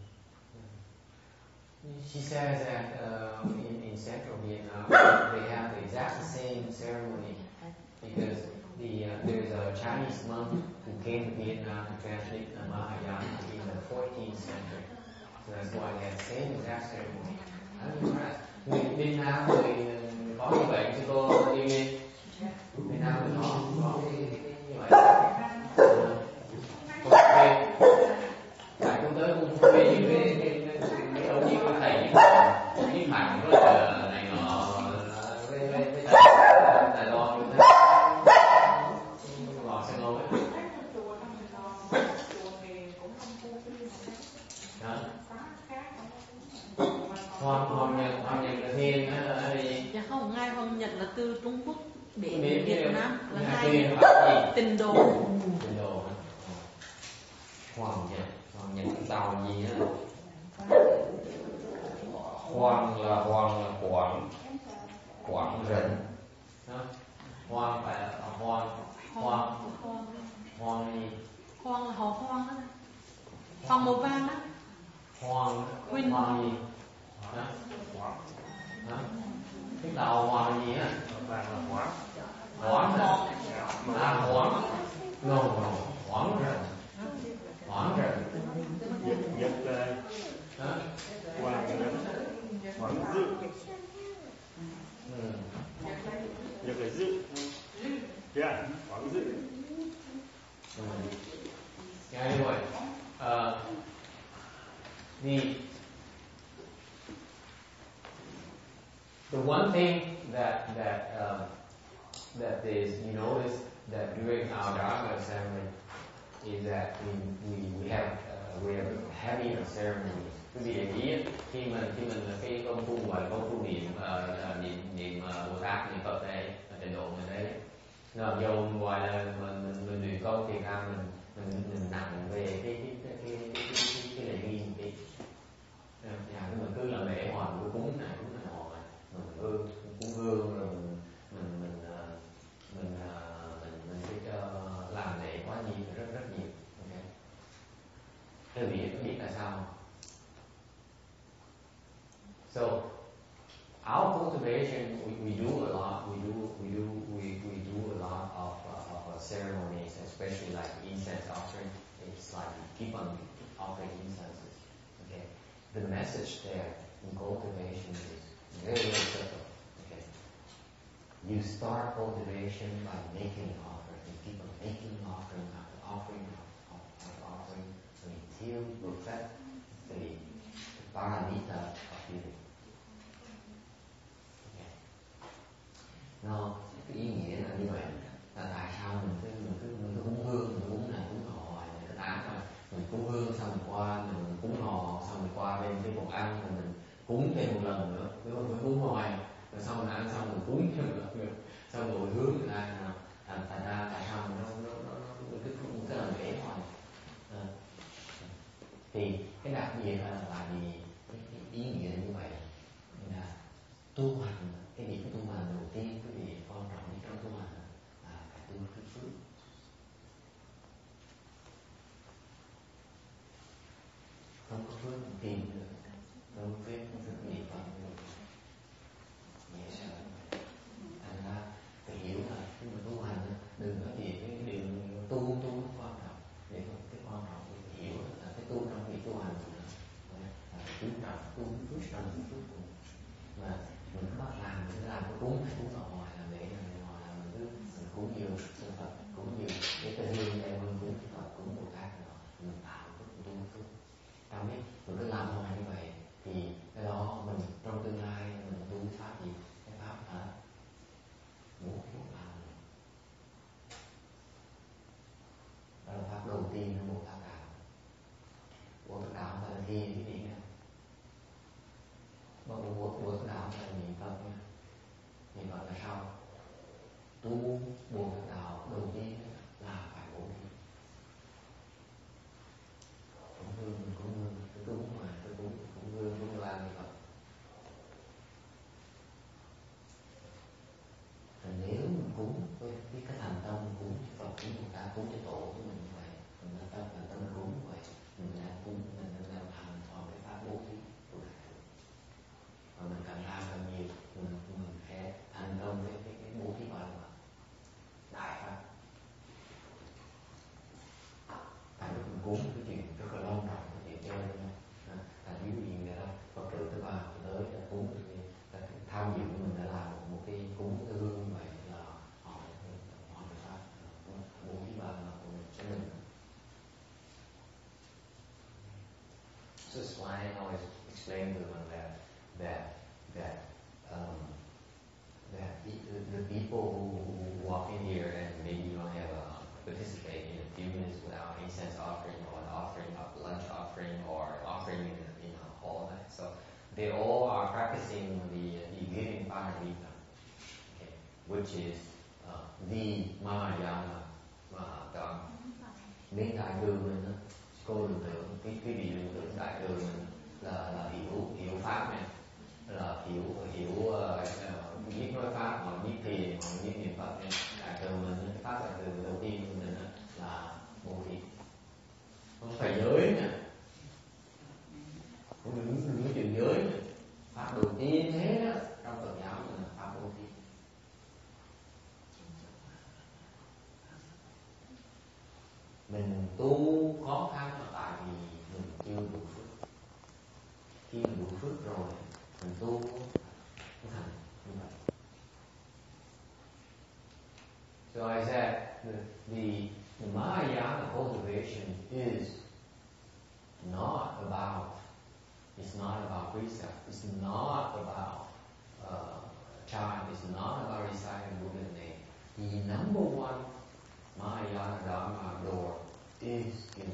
yeah. She says that uh, in, in central Vietnam they have the exact same ceremony because the uh, there's a Chinese monk who came to Vietnam to translate the Mahayana in the fourteenth century. So that's why they have the same exact ceremony. I'm impressed. Người Việt Nam người có như vậy chứ cô đi đi. Việt Nam mình có có cái như vậy. Ok. Tại cũng tới cũng không biết như cái cái cái ông như cái thầy cái mạnh rất là này nọ với với với thầy Đài Loan như thế. Ngọt sang ngồi. Hoàng Hoàng Nhật Hoàng Nhật là thiên á là gì? Dạ không, ngày hoàng nhật là từ Trung Quốc đến Việt, Việt Nam là ngày ngày tình đồ. Tình đồ. Hoàng Nhật, Hoàng Nhật tàu gì á? Hoàng là Hoàng là Quảng, Quảng rịnh. Hoàng phải là Hoàng, Hoàng, Hoàng gì? Hoàng là họ Hoàng đó. Hoàng màu vàng đó. Hoàng, Huynh Hoàng gì? Hả? Hả? Cái tàu Hoàng gì á? Vàng là Hoáng. Hoáng hả? À Hoáng. No, no, Hoáng rịnh. Hoáng rịnh. Nhật, Nhật là Hả? Hoàng là Hoàng Dự. Ừ. Nhật là Dự. Yeah, Hoàng Dự. Ừ. Anyway, uh, the the one thing that that um, that is you notice that during our Dharma ceremony is that we we we have uh, we have having a ceremony. Quý vị để ý khi mình khi mình cái công phu gọi là công phu niệm uh, niệm niệm uh, Bồ Tát niệm Phật đây trình độ mình đây, là dù gọi là mình mình mình luyện công thì ra mình mình mình nặng về cái cái cái cái cái cái, cái lễ nghi cái nhà mình cứ là lễ hoàn cứ cúng này cúng này nọ mình hương cúng hương rồi mình mình mình mình mình mình, mình cái uh, làm lễ quá nhiều rất rất nhiều. Okay. Quý vị biết biết là sao không? So our cultivation, we, we do a lot. We do we do we, we do a lot of uh, of uh, ceremonies, especially like incense offering. It's like we keep on offering incenses. Okay, the message there in cultivation is very very simple. Okay, you start cultivation by making an offering. You keep on making an offering after offering after offering until you perfect the, the paramita of living. Nó cái ý nghĩa là như vậy. Là tại sao mình cứ mình cứ mình cứ cúng hương, mình cúng này cúng nọ hoài này nó ám rồi. Mình cúng hương xong mình qua mình cúng nọ, xong mình qua bên cái phòng ăn rồi mình cúng thêm một lần nữa, chứ không phải cúng hoài. Rồi sau mình ăn xong mình cúng thêm một lần nữa, xong rồi hướng người ta nào. Thành thành ra tại sao mình nó nó nó nó cứ cũng cái lần lễ hoài. À. Thì cái đặc biệt là tại vì cái, cái ý nghĩa như vậy là tu hành. Cái việc tu hành đầu tiên, cái việc quan trọng nhất trong tu hành là phải tu cái phước. Không có phước không tìm được, không có phước không phước niệm Phật được. Nhẹ sợ. Thành ra phải hiểu là khi mà tu hành đừng có gì cái điều tu tu nó quan trọng, để mà cái quan trọng phải hiểu là cái tu trong việc tu hành là phải chú trọng tu phước trong cái phước của mình. Mà mình cứ bắt làm mình cứ làm cái cúng hay cúng ở ngoài làm lễ làm lễ ngoài là mình cứ mình cúng nhiều sư Phật, cúng nhiều cái tên hương đem hương cúng Phật, cúng Bồ Tát rồi mình tạo cái tu phước. Trong biết mình cứ làm hoài như vậy thì cái đó mình trong tương lai mình tu pháp gì, cái pháp là ngũ phước làm. Đó là pháp đầu tiên của Bồ Tát đạo. Bồ Tát đạo là thiên cái gì nè. Mà Bồ Bồ Tát đạo là niệm Phật nha. Niệm Phật là sao? Tu Bồ Tát đạo đầu tiên là phải bố thí. Cúng hương mình cúng hương, tôi cúng mà tôi cúng cúng hương cúng đồ ăn niệm Phật. Và nếu mình cúng với cái cái thành tâm mình cúng cho Phật, cúng Bồ Tát, cúng cho tổ của mình như vậy, mình là tâm là tâm cúng như vậy, mình đang cúng mình đang thành toàn cái pháp bố thí của Đại Thừa. Và mình càng làm càng nhiều, mình mình sẽ thành công với cái cái bố thí gọi là đại pháp. Tại vì mình cúng cái chuyện rất là long trọng, cái chuyện chơi nha. Tại ví dụ như vậy đó, Phật tử tới vào tới là cúng thì tham dự mình đã làm một, một cái cúng cái hương như vậy là họ họ người ta bố thí vào là của mình cho mình. So it's why I always explain to them that that that um, that the, the people who, who walk in here and maybe you don't have a participate in a few minutes without incense offering or an offering of lunch offering or offering in a, in a hall. So they all are practicing the the giving paramita, okay, which is uh, the Mahayana Mahadharma. Đến đại đường mình đó, cô đường tưởng cái cái vị đường tưởng đại đường mình là là hiểu hiểu pháp này, là hiểu hiểu uh, biết nói pháp hoặc biết thiền hoặc biết niệm Phật này. Đại đường mình cái pháp đại đường đầu tiên của mình là bố thí, không phải giới nè, không đừng đừng có chuyện giới nè. Pháp đầu tiên thế đó trong Phật giáo là pháp bố thí. Mình tu khó khăn là tại vì mình chưa đủ phước. Khi mình đủ phước rồi mình tu nó thành như vậy. So I said the, the, the Mahayana cultivation is not about it's not about precept, it's not about uh, chant, it's not about reciting Buddha's name. The number one Mahayana Dharma door is giving.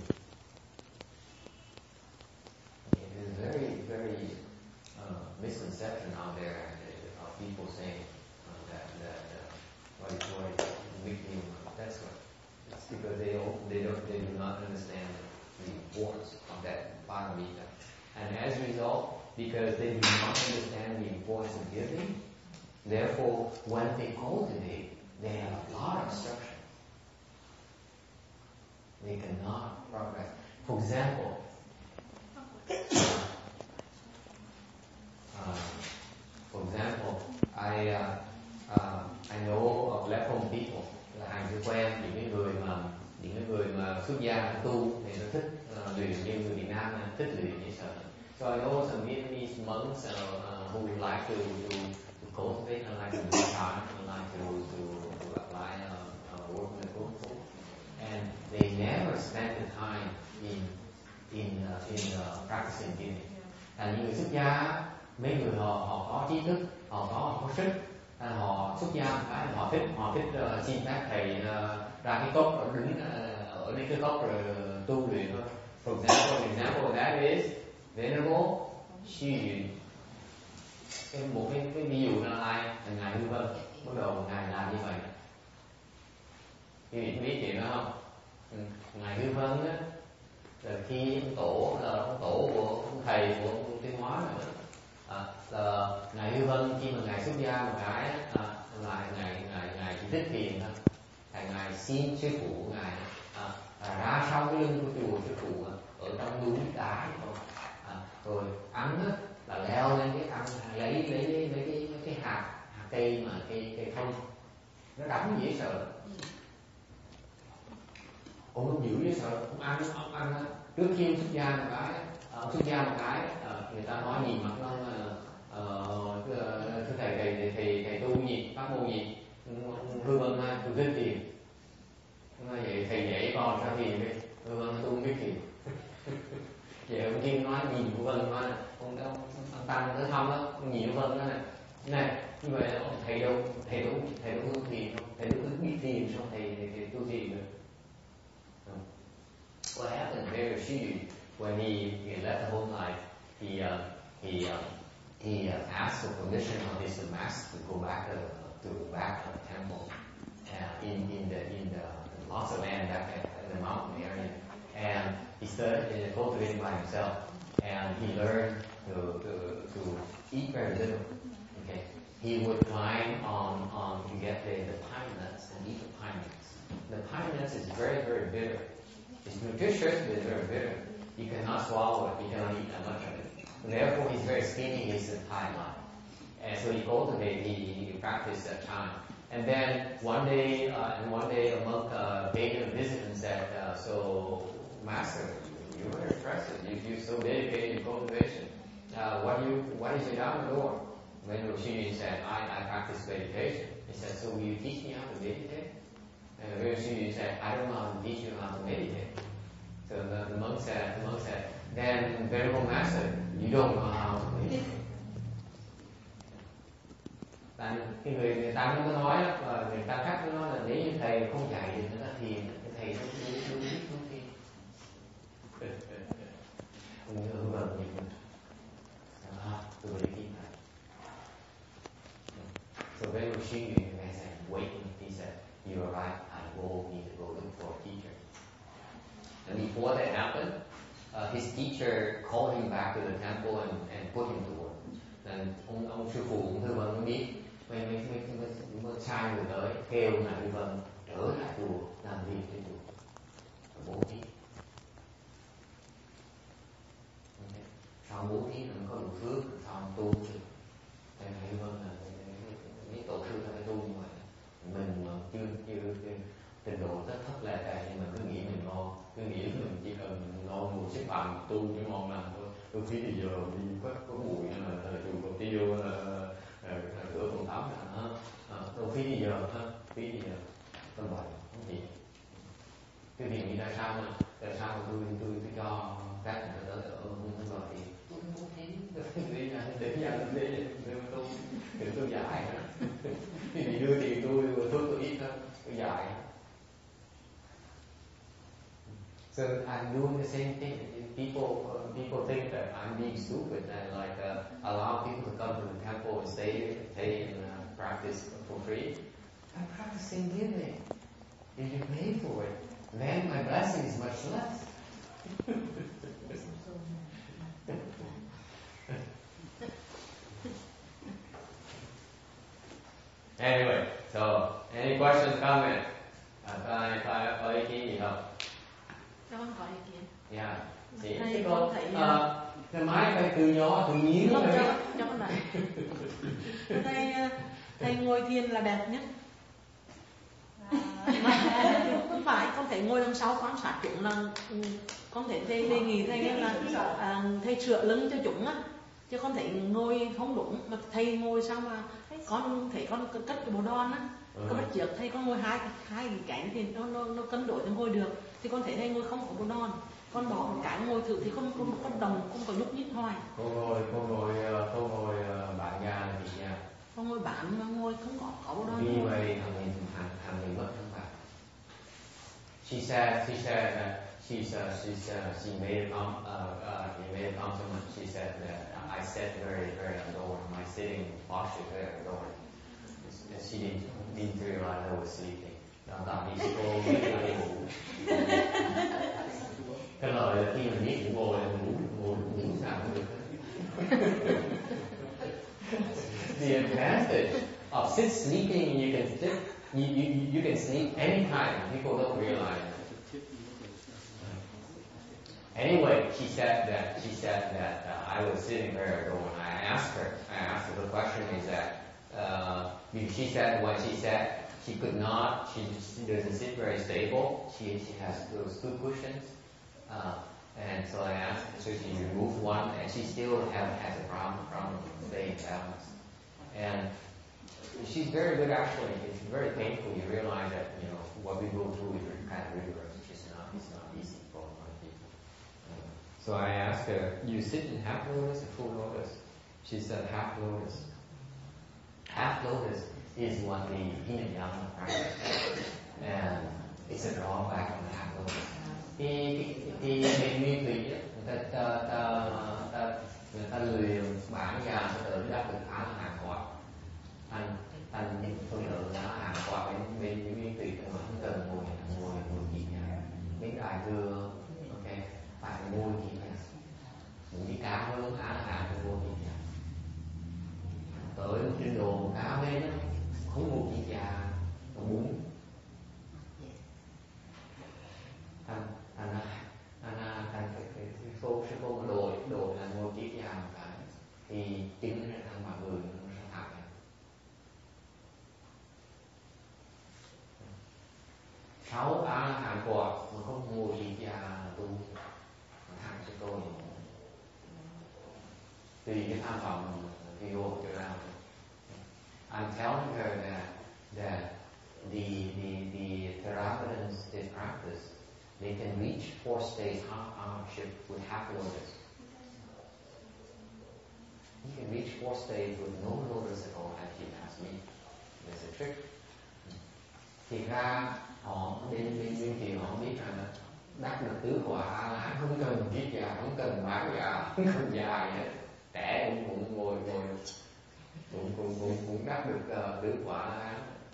Okay, there's a very, very uh, misconception out there of people saying uh, that that uh, what is what is the big deal? That's what. It's because they don't, they don't they do not understand the importance of that paramita, and as a result, because they do not understand the importance of giving, therefore, when they cultivate, they have a lot of obstruction. They cannot progress. For example, uh, for example. gian tích lũy dễ sợ. So I know some Vietnamese monks uh, uh, who like to, to, to cultivate and like to do time and like to, to, to apply uh, uh, work in the Kung Fu. And they never spend the time in in uh, in uh, practicing giving. Là những người xuất gia, mấy người họ họ có trí thức, họ có họ có sức, à, họ xuất gia một cái họ thích họ thích uh, xin phép thầy uh, ra cái cốc rồi đứng uh, ở đây cái cốc rồi uh, tu luyện thôi. For example, an example of that is Venerable Xu Yun. Cái một cái cái ví dụ là ai là ngài Hư Vân, bắt đầu ngài làm như vậy. Quý vị biết chuyện đó không? Ừ. Ngài Hư Vân á, là khi ông tổ là ông tổ của ông thầy của ông Tiến Hóa này, à, là ngài Hư Vân khi mà ngài xuất gia một cái à, là ngài ngài ngài chỉ thích thiền thôi, thầy ngài xin sư phụ của ngài à, à, ra sau cái lưng của chùa sư phụ à, ở trong núi đá thôi, à, rồi ăn á là leo lên cái ăn lấy lấy lấy, lấy cái cái hạt hạt cây mà cây cây thông nó đắng dễ sợ. Ông không giữ dễ sợ, ông ăn ông ăn á. Trước khi ông xuất gia một cái, ông xuất gia một cái, người ta nói nhìn mặt nó uh, thưa thầy thầy thầy thầy, thầy tu gì, pháp môn gì, Hư Vân ha, tôi thích thiền. Vậy thầy dạy con sao thiền đi, Hư Vân tôi không biết thiền. Vậy ông Kim nói nhìn Hư Vân nói, ông ông ông Tăng tới thăm đó, ông nhìn Hư Vân nói này, này như vậy thầy đâu thầy đâu thầy đâu có thiền không, thầy đâu có biết thiền sao thầy thầy, thầy tu thiền được. What happened there, Xu Yun, when he, he left the whole life, he uh, he uh, he uh, asked for permission of his master to go back to to back to the temple uh, in in the in the lots of land back in the mountain area, and he started uh, cultivating by himself, and he learned to to to eat very little. Okay, he would climb on on to get the the pine nuts and eat the pine nuts. The pine nuts is very very bitter. It's nutritious, but it's very bitter. You cannot swallow it. You cannot eat that much of it. Therefore, he's very skinny his entire life. And so he cultivated, he, he practiced that time. And then one day, uh, and one day a monk uh, paid him a visit and said, uh, "So, Master, you're very impressive. You, you're so dedicated in cultivation. Uh, what do you, what is it down the door?" When Xu Yun said, "I, I practice meditation." He said, "So will you teach me how to meditate?" And the Xu Yun said, "I don't know how to teach you how to meditate." So the, the monk said, the monk said, "Then, Venerable Master, you don't know how to meditate." Tại cái người người ta mới có nói đó, và người ta khác nó nói là nếu như thầy không dạy thì người ta thiền, cái thầy nó cứ cứ biết không thiền. Ông nhớ Hư Vân như vậy. À, tôi đi tìm lại. So Venerable Xu Yun said, "Wait," he said, "You are right. I will need to go look for a teacher." And before that happened, uh, his teacher called him back to the temple and, and put him to work. And ông ông sư phụ ông Hư Vân mới biết mấy mấy mấy mấy, mấy sai người tới kêu ngài Hư Vân trở lại chùa làm việc trên chùa bố thí. Okay. Sau bố thí nó có đủ phước, sau tu thì ngài Hư Vân là mấy tổ sư ta phải tu như vậy. Mình mà chưa chưa chưa trình độ rất thấp là tại nhưng mà cứ nghĩ mình ngon, cứ nghĩ mình chỉ cần mình ngon ngồi xếp bằng tu chỉ ngon lành thôi. Đôi khi thì giờ đi có có bụi là là chùa cầu tiêu là, là, là cửa phòng tắm là à, đôi khi thì giờ ha, phí thì giờ tôi bảo không gì. Cái việc nghĩ ra sao mà tại sao mà tôi tôi tôi cho các người ta ở không gọi thì tôi không thấy đi ra để ra đi để tôi để tôi giải nữa. Thì đưa tiền tôi thuốc tôi ít hơn tôi giải. So I'm doing the same thing. People uh, people think that I'm being stupid and like uh, allow people to come to the temple and stay stay and uh, practice for free. I'm practicing giving. If you pay for it, then my blessing is much less. Anyway, so any questions, comments? À, có ai có, có ý kiến gì không? Cho con hỏi ý kiến. Yeah. Chị Thầy cái con con thấy à, cái máy phải từ nhỏ tự nhiên không thôi. cho cho con nói. Thầy thầy ngồi thiền là đẹp nhất. Và Không phải, con thấy ngồi đằng sau quan sát chúng là con thấy thầy đề nghị thầy là à, thầy sửa lưng cho chúng á, chứ con thấy ngồi không đúng, mà thầy ngồi sao mà con thấy con cất cái bộ đòn á, Ừ. con bắt trước thầy con ngồi hai hai cái cánh thì nó nó nó cân đối cho ngồi được, thì con thấy thầy ngồi không có bộ đòn, con bỏ một cái ngồi thử thì không không có đồng, không có nhúc nhích hoài. Cô ngồi cô ngồi ờ, cô ngồi ờ, bạn nhà là chị nhà. Con ngồi bạn mà ngồi không có có bộ đòn. Vì vậy thằng mình thằng thằng mình mất thằng bạn. She said she said that she's uh, she's uh, she made a com uh, uh, she made a compliment. She said that I sat very very adored. My sitting posture is very adored. And she didn't didn't realize I was sleeping. Đó tại vì cô biết là đi ngủ. Cái lời là khi mình biết ngủ ngồi là ngủ ngồi ngủ sao cũng được. The advantage of sit sleeping, you can sit, you, you, you can sleep anytime. People don't realize it. Anyway, she said that she said that uh, I was sitting very adored. I asked her. I asked her. The question is that uh, because she said when she said she could not, she, she doesn't sit very stable. She she has those two cushions, uh, and so I asked. So she removed one, and she still have has a problem problem staying balanced. And she's very good actually. It's very painful. You realize that, you know, what we go through is kind of rigorous. It's not, it's not easy for a lot of people. Uh, so I asked her, you sit in half lotus or full lotus? She said half lotus. Half lotus is what the Hinayana practice. And it's a drawback of half lotus. Thì thì thì nguyên thủy người ta ta ta ta người ta lười bản già sẽ tự đáp được khá là hàng quả. Thành thành những phần lượng là hàng quả bên bên những nguyên thủy mà không cần ngồi ngồi ngồi kỹ nhà. Những đại thừa, ok, phải ngồi kỹ nhà. Những cái cá hơn khá là hàng phải ngồi kỹ nhà. Tới trên đồ cá bên đó không ngồi kỹ nhà, nó muốn. Thành thành thành thành thành cái cái số số cô đồ đồ là ngồi kỹ nhà một cái thì chính là thằng bà người nó sẽ thẳng. Sáu á hàn quả mà không ngồi kỹ nhà là tu thẳng cho tôi tùy cái tham vọng thì vô chỗ nào. I'm telling her that that the the the Theravadins did practice. They can reach four states ownership with half lotus. You can reach four states with no lotus at all, as you asked me. There's a trick. Thì ra họ bên bên bên kia họ biết rằng đắc được tứ quả là không cần kiết già, không cần bán già, không cần già gì hết. Trẻ cũng cũng ngồi ngồi cũng cũng cũng cũng đắc được uh, tứ quả là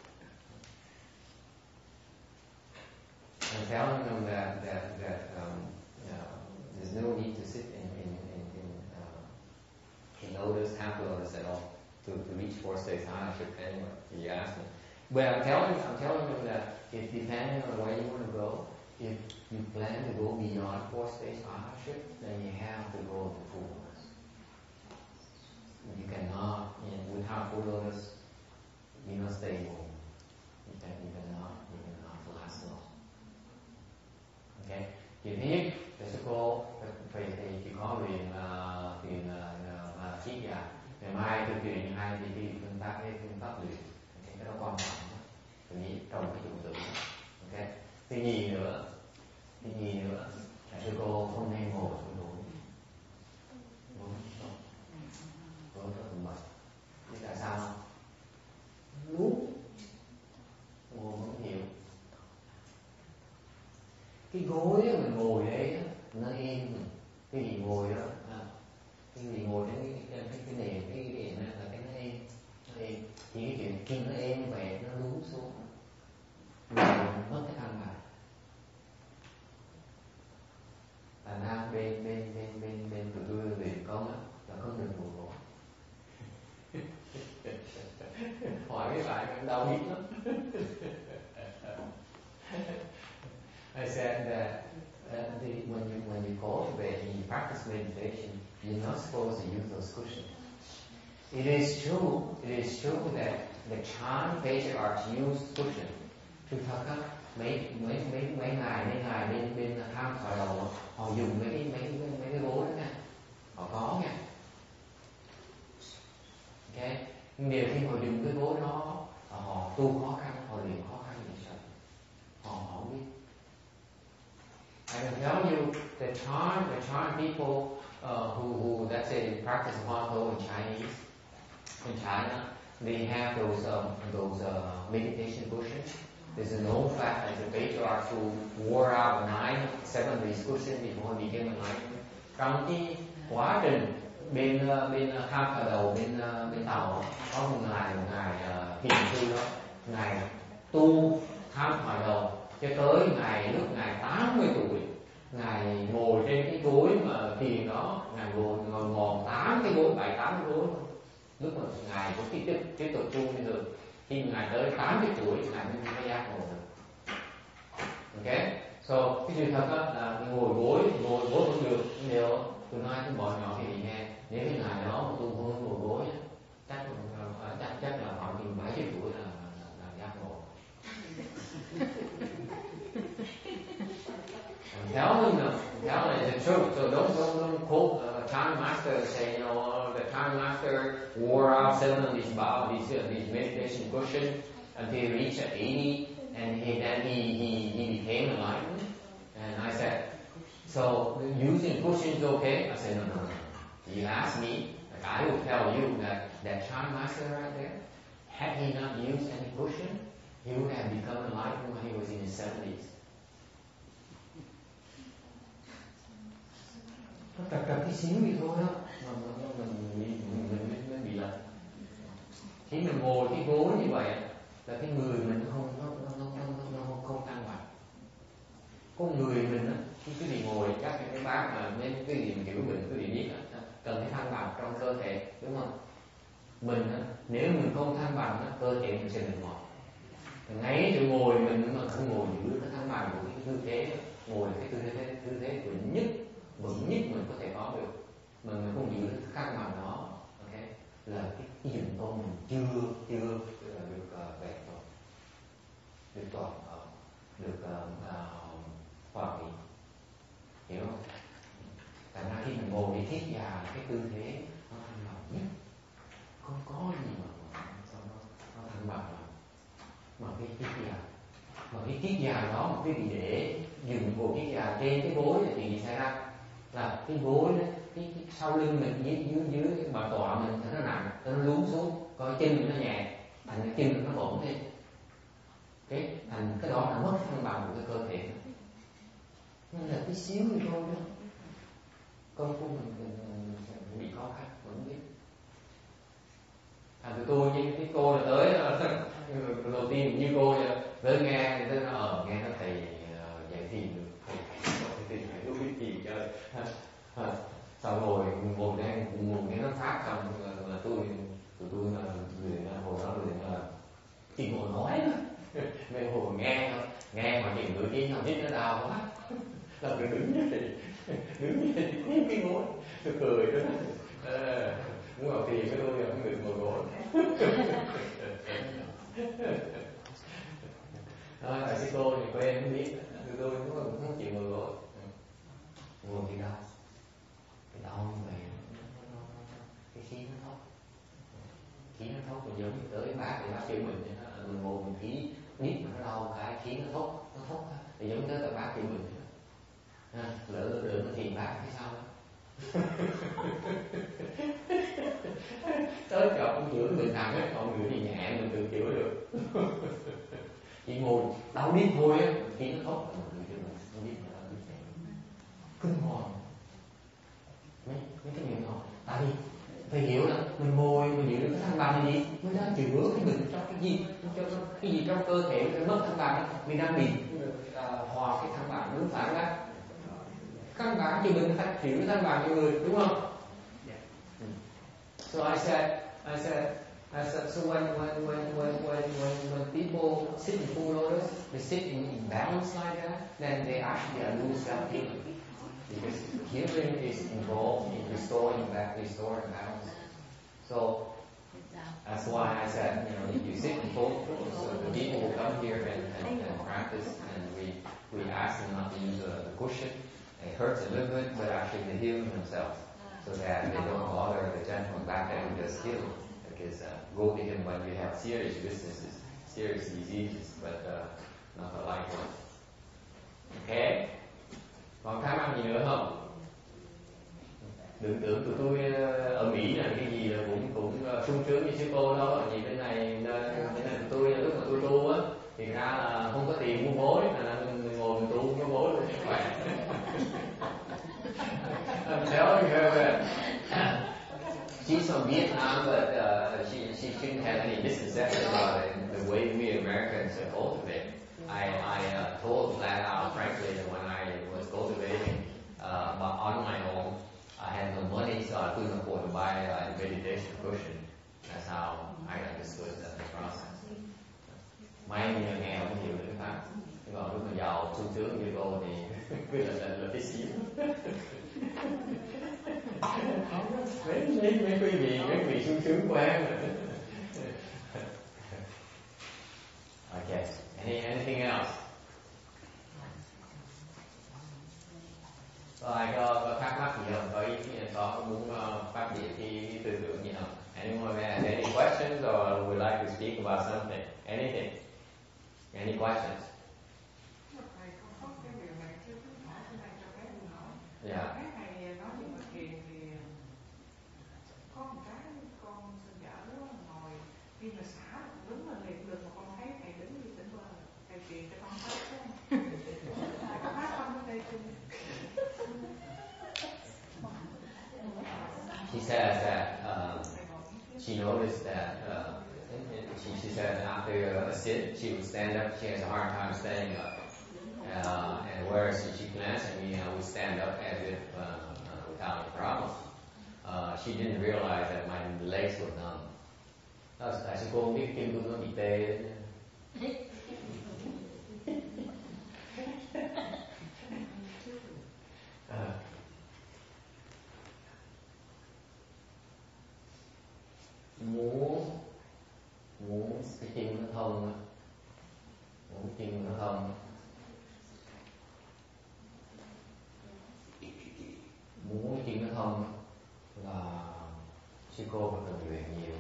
I'm telling them that that that um, uh, there's no need to sit in in in, in, uh, in lotus, half lotus at all to, to reach four states ownership anyway. He asked me, but I'm telling I'm telling them that if depending on where you want to go, if you plan to go beyond four states ownership, then you have to go to full lotus. You cannot, you know, without full lotus, you're not stable. You can you cannot you cannot last long. Okay. Thì thứ nhất, thì sư cô thì thì chỉ có quyền uh, quyền uh, chiết già. Ngày mai tôi truyền hai thì đi phương pháp cái phương pháp luyện. Okay. Cái đó quan trọng. Tôi nghĩ trong cái dụng tử. Ok. Thứ nhì nữa, thứ nhì nữa là sư cô không nên ngồi xuống đuổi. Đúng không? Có rất là mệt. Thế tại sao không? Lúc ngồi không hiểu. Cái gối á, mình ngồi đấy á, nó êm. Cái gì ngồi đó, à, cái gì ngồi trên cái cái cái, cái nền cái cái nền là cái nó êm, nó êm. Thì cái chuyện khi nó êm về nó lún xuống, mình mất cái thăng bằng. Thành ra bên bên bên bên bên tụi tôi về con á là không được ngồi ngồi. Hỏi mấy bạn đau biết lắm. I said that uh, the, when you when you cultivate and you practice meditation, you're not supposed to use those cushions. It is true. It is true that the Chan patriarchs used cushions Thực thật á, mấy mấy mấy mấy ngài mấy ngài bên bên tham khởi đầu họ dùng mấy cái mấy cái mấy cái gối đó nha, họ có nha. Ok, nhưng điều khi họ dùng cái gối đó, họ tu khó khăn, họ luyện khó khăn thì sao? Họ họ không biết. I can tell you the Chan, the Chan people uh, who, who let's say practice Huangtou in Chinese, in China, they have those um, those uh, meditation cushions. There's an old fact that the patriarchs who wore out nine, seven of these cushions before he became enlightened. Trong cái quá trình bên bên tham khởi đầu bên bên tàu có một ngài một ngài uh, thiền sư đó, ngài tu tham khởi đầu cho tới ngài lúc ngài tám mươi tuổi, ngài ngồi trên cái gối mà thiền đó, ngài ngồi ngồi ngồi tám cái gối, bảy tám cái gối. Lúc mà ngài có tiếp tiếp tiếp tục tu bây giờ, khi ngài tới tám mươi tuổi ngài mới có giác ngộ được. Ok, so cái sự thật đó là ngồi gối ngồi gối cũng được, nếu tôi nói cái bọn nhỏ thì nghe, nếu cái ngài đó mà tu không ngồi gối chắc chắc chắc là khoảng chừng bảy mươi tuổi là là, là giác ngộ. I'm telling them, I'm telling them the truth. So don't don't don't quote uh, Chan Master say, you know, the Chan Master wore out seven of these bow, these uh, these meditation cushions until he reached eighty, and he then he he he became enlightened. And I said, so using cushions is okay? I said, no, no, no. You ask me, like I will tell you that that Chan Master right there, had he not used any cushion, he would have become enlightened when he was in his seventies. Nó trật trật tí xíu vậy thôi đó, mà mình mình mình mình mình bị lệch. Khi mình ngồi cái gối như vậy là cái người mình không nó nó nó nó nó không không cân bằng. Con người mình á, khi cái gì ngồi các cái bác mà nên cái gì mình kiểu mình cái gì biết á, cần phải thăng bằng trong cơ thể, đúng không? Mình á, nếu mình không thăng bằng á, cơ thể mình sẽ mệt mỏi. Ngay chỗ ngồi mình mà không ngồi giữ cái thăng bằng của cái tư thế, ngồi cái tư thế tư thế vững nhất vững nhất mình có thể có được, mà mình không giữ được cân bằng đó, ok, là cái, cái dụng công mình chưa chưa được uh, vẹn toàn, được toàn uh, được hoàn uh, uh, hiểu không? Tại ra khi mình ngồi thì thiết già cái tư thế nó thăng bằng nhất, không có gì mà nó, nó, nó thăng bằng mà mà cái thiết già, mà cái thiết già đó một cái gì để dừng bộ thiết già trên cái gối thì gì xảy ra? Là cái gối đó, cái, cái sau lưng mình dưới dưới dưới cái bà tọa mình nó nặng, nó lún xuống, coi chân mình nó nhẹ, thành cái chân mình nó bổng lên, cái thành cái đó là mất thăng bằng của cái cơ thể, nên là tí xíu thôi thôi đó, công phu mình, mình, mình, mình bị khó khăn, vẫn biết. À tụi tôi như cái cô là tới đầu tiên như cô tới nghe thì tôi nói ờ nghe nó thầy dạy thiền được, thầy thầy thầy lúc biết thiền chơi. Sau ngồi ngồi đây ngồi nghe nó phát xong là tôi tụi tôi là người hồi đó người là chỉ ngồi nói đó, mấy hồi nghe thôi, nghe mà chuyện ngữ kia không biết nó đau quá, là tôi đứng như vậy, đứng như vậy tiếp cái ngồi, tôi cười đó. À, muốn học thiền với tôi không được ngồi gối. Nói là cái cô thì quen không biết, tôi tôi cũng không, không chịu ngồi gối. Ngồi thì đau, cái đau như vậy, nó, nó, nó, cái khí nó thốc, khí nó thốc mình giống như tới bác thì bác chữa mình, mình ngồi mình khí biết mà nó đau cái khí nó thốc, nó thốc thì giống tới tới bác chữa mình. À, lỡ lỡ lỡ nó thiền bác hay sao đó. Tới chợ cũng chữa mình nặng hết, còn người thì nhẹ mình tự chữa được. Chỉ ngồi đau điếc thôi á, khi nó tốt là người chữa mình không biết là biết thế. Kinh hoàng. Mấy mấy cái chuyện đó, tại vì phải hiểu là mình ngồi mình giữ cái thăng bằng là gì? Mình đang chữa cái mình trong cái gì, trong cái gì trong cơ thể mình mất thăng bằng, mình đang bị uh, hòa cái thăng bằng đúng phải không? Căn bản thì mình phải chịu cái thăng bằng cho người, đúng không? So I said, I said, I said, so when when when when when when when people sit in full lotus, they sit in, in balance like that, then they actually lose self healing because healing is involved in restoring back, restoring balance. So That's why I said, you know, if you sit and focus, so the people will come here and, and, and practice, and we we ask them not to use the, the cushion. It hurts a little bit, but actually they heal themselves, so that they don't bother the gentleman back there who just heal. Because uh, go to him when you have serious businesses, serious diseases, but uh, not a light one. Okay? Còn thắc mắc gì nữa không? Đừng tưởng tụi tôi ở Mỹ là cái gì là cũng cũng sung sướng như sư cô đâu. Vì bên này bên này tụi tôi lúc mà tôi tu á thì ra là không có tiền mua gối, là mình ngồi mình tu không có gối là chắc khỏe. I'm telling her that she's from Vietnam, but uh, she she shouldn't have any misconception about it. The way we Americans cultivate. I I uh, told flat out, frankly, that when I was cultivating uh, on my own, I had no money, so I couldn't afford to buy a meditation cushion. That's how I understood the, the process. May người nghèo không hiểu được cái pháp. Còn lúc mà giàu sung sướng như cô thì cứ là là là tí xíu. mấy mấy mấy quý vị mấy vị sung sướng quá mà. Okay. Any anything else? Có ai có, có thắc mắc gì không? Có ý có muốn uh, phát biểu cái tư tưởng gì không? Anyone has any questions or would like to speak about something? Anything? Any questions? Yeah. Cái này nói về mặt thiền thì có một cái con xin vợ đó ngồi khi mà xả đứng là liền được, mà con thấy thầy đứng như tỉnh bơ, thầy truyền cho con thấy không? Thầy có phát không ở đây chung? She says that um, she noticed that uh, she, she said after a sit she would stand up. She has a hard time standing up. Uh, and whereas she glanced at me, I would stand up as if uh, uh, without any problem. Uh, she didn't realize that my legs were numb. Tại sao cô không biết kim tôi nó bị tê? uh, muốn muốn cái chân nó thông, muốn chân nó thông. Muốn cái chân nó thông là sư cô phải cần luyện nhiều,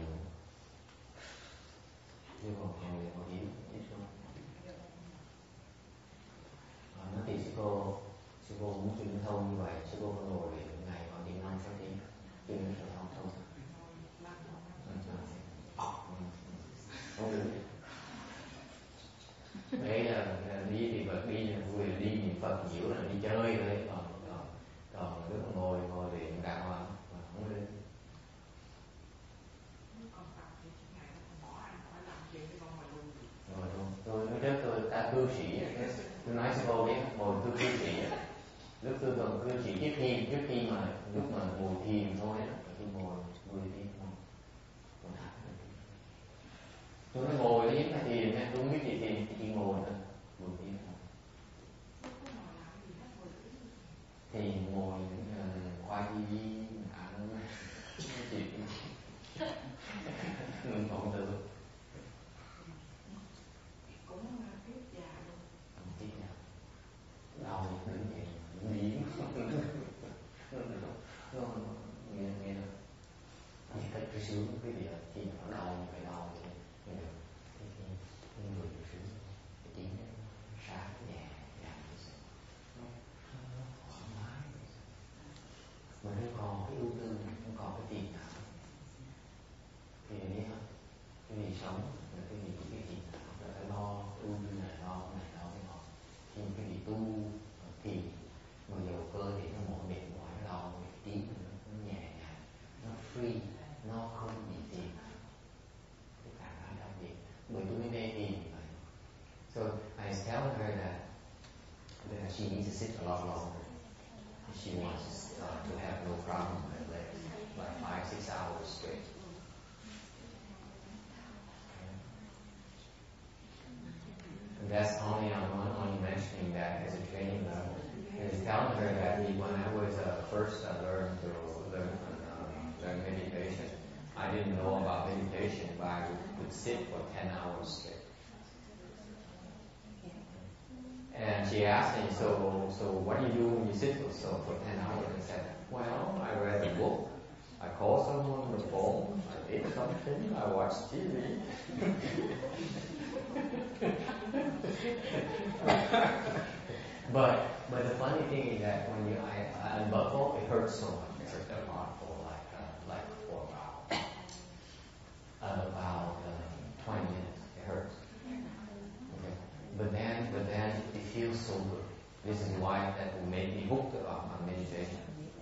chứ còn không luyện không hiểu ít không. À, nói thì sư cô sư cô muốn chân nó thông như vậy, sư cô phải ngồi luyện một ngày khoảng chừng năm sáu tiếng chân nó sẽ thông thông. Không được. Đấy là, là đi thì Phật đi là vui, là đi niệm Phật nhiều là đi chơi thôi, còn còn còn lúc mà ngồi ngồi luyện đàng hoàng mà không lên. Ngồi luôn. Tôi nói trước tôi đã cư sĩ, tôi nói sư cô biết ngồi tôi cư sĩ. Lúc tôi còn cư sĩ trước khi trước khi mà lúc mà ngồi thiền thôi á, tôi ngồi mười tiếng thôi. Tôi nói ngồi đấy là thiền nha, tôi không biết gì thiền, chỉ ngồi thôi, mười tiếng thôi. Thì ngồi uh, qua ti vi ăn cái chuyện mình không được. Cũng tiếp già luôn. Không tiếp già. Đau như đứng vậy, đứng điếm. Nghe nghe được. Nghe cách cái sướng cái gì đó, khi nó đau như phải đau vậy. Nghe được. Cái khi cái người được sướng, cái tiếng nó sáng nhẹ nhàng như vậy. Nó thoải mái. Mà nó còn cái ưu tư, nó còn cái tiền não. Thì biết không? Cái gì sống là cái gì cái tiền não, là phải lo ưu tư này, lo cái này, lo cái nọ. Khi cái gì tu thì mà dầu cơ thì nó mỏi mệt mỏi nó đau, cái tiếng nó, nó nhẹ nhàng, nó free, nó không bị tiền. Cái cảm giác đặc biệt. Bởi tôi mới mê tiền như vậy. So I was telling her that, that she needs to sit a lot longer. She wants uh, to have no problem with her legs, like five, six hours straight. And that's only I'm only mentioning that as a training level. I was telling her that when I was uh, first uh, learned to learn uh, learn meditation, I didn't know about meditation, but I would, would sit for ten hours straight. And she asked me, so so what do you do when you sit for so for ten hours? I said, well, I read a book, I call someone on the phone, I did something, I watched T V. but but the funny thing is that when you I, I unbuckle, it hurts so much. It hurts that part for like uh, like for about uh, about uh, twenty minutes. It hurts. Okay. But then but then it feels so good. This is why that will make me hooked on, on meditation.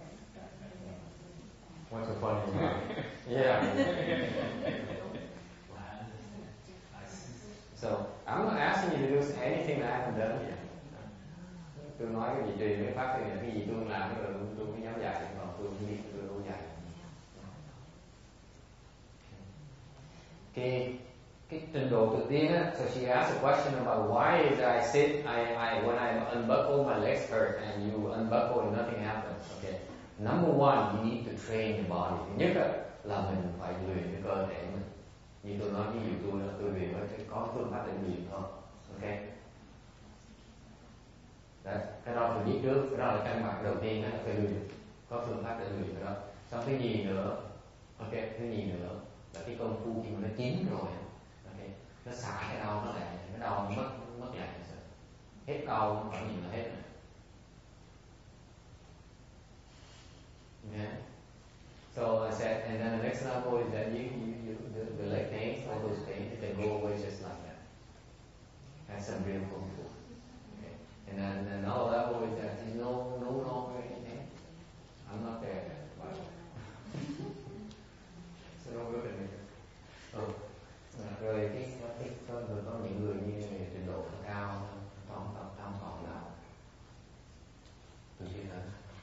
What's so funny about it? Yeah. So I'm not asking you to do anything that I haven't done yet. Tôi nói cái gì truyền với pháp thì là cái gì tôi không làm, rồi tôi không dám dạy, còn tôi không biết tôi đâu dạy. Cái cái trình độ thực tiên á, so she asked a question about why is I sit, I I when I unbuckle my legs hurt and you unbuckle and nothing happens. Okay. Number one, you need to train your body. Thứ nhất á, là mình phải luyện cái cơ thể mình. Như tôi nói, ví dụ tôi tôi luyện có phương pháp để luyện thôi. Ok. Đấy, cái đó tôi biết trước, cái đó là căn bản đầu tiên đó là phải luyện, có phương pháp để luyện cái đó. Xong cái gì nữa, ok, thứ gì nữa là cái công phu khi mà nó chín rồi, ok, nó xả cái đau nó lại, cái đau nó mất mất lại, hết đau nó phải nhìn là hết rồi. Okay. So I said, and then the next level is that you, you, you the, the leg pains, all those pains, they go away just like that. That's some real kung fu. Okay. And then another level is that there's no no longer anything. I'm not there. But so don't look at me. Oh. Rồi cái cái có người có những người như trình độ cao trong trong trong phòng nào từ khi đến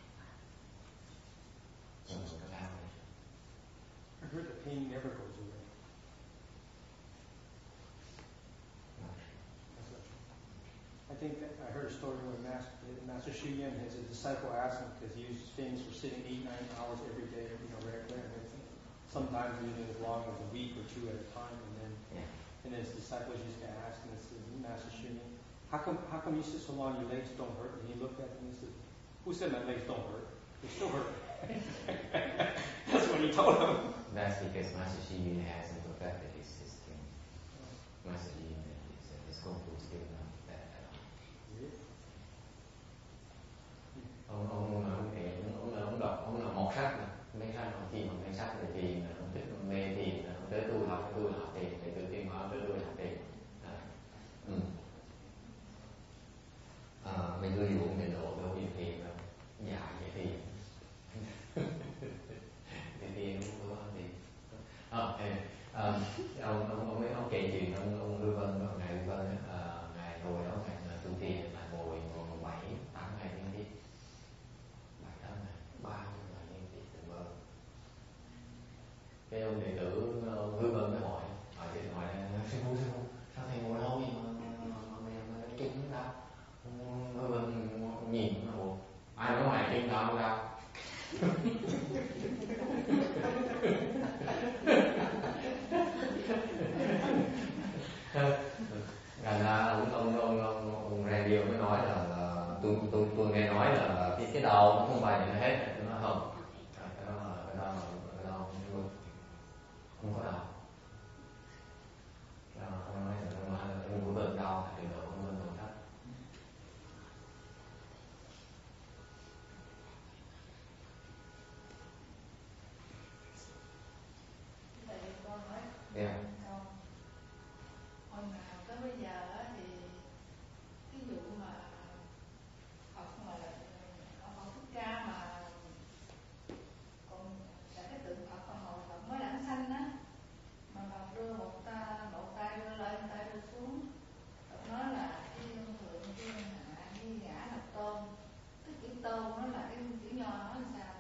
trình độ cao. I heard the pain never goes away. I think that I heard a story where Master, Master Xu Yan, his disciple, asked him, because he was famous for sitting eight, nine hours every day, you know, regular, and everything. Sometimes even as long as a week or two at a time, and then yeah. and his disciples used to ask him, said, Master Xu Yan, how come how come you sit so long, your legs don't hurt? And he looked at them and he said, who said my legs don't hurt? They still hurt. That's what he told him. That's because Master Xu Yan hasn't perfected his system. Master Xu Yan is his kung fu still not that at all. Ông ông ông thì ông là ông đọc, ông là một sách mà, mấy sách ông chỉ bằng mấy sách về thiền, ông thích mê thiền, ông tới tu học, tu học thiền, thì từ tiên hóa tới tu học thiền. Ừ. À, mình cứ dụ mình độ đâu gì thiền đâu, dạ vậy thiền. Thì thiền không có thiền. À, thì, à, ông ông ông ông kể chuyện ông ông Lưu Vân, ông ngài Lưu Vân, à, ngài ngồi đó ngài là tu thiền, ngài ngồi ngồi bảy tám ngày liên tiếp, bảy tám ngày, ba ngày liên tiếp từng bơ. Cái ông đệ tử ông Lưu Vân mới hỏi, hỏi điện thoại, sư phụ sư phụ, sao thầy ngồi lâu vậy mà mà mà mà chân nó đau? Lưu Vân nhìn nó buồn, ai nói mày chân đau không đau? Thành ra ông ông ông ông ông radio mới nói là, là tôi tôi tôi nghe nói là, là cái cái đầu nó không phải là hết, nó không, cái đó là cái đó là cái đó không, không có đầu. Cái đó ông nói là ông nói là ông có bệnh đau thì độ ông bệnh tổn thất. Yeah. Hồi nào tới bây giờ thì cái vụ mà học mà ông Phật Thích Ca mà còn là cái tượng Phật còn hồi Phật mới đản sanh á, mà Phật đưa một tay một tay đưa lên, tay đưa xuống, Phật nói là cái thượng cái hạ cái ngã lập tôn, cái chữ tôn nó là cái chữ nho nói làm sao?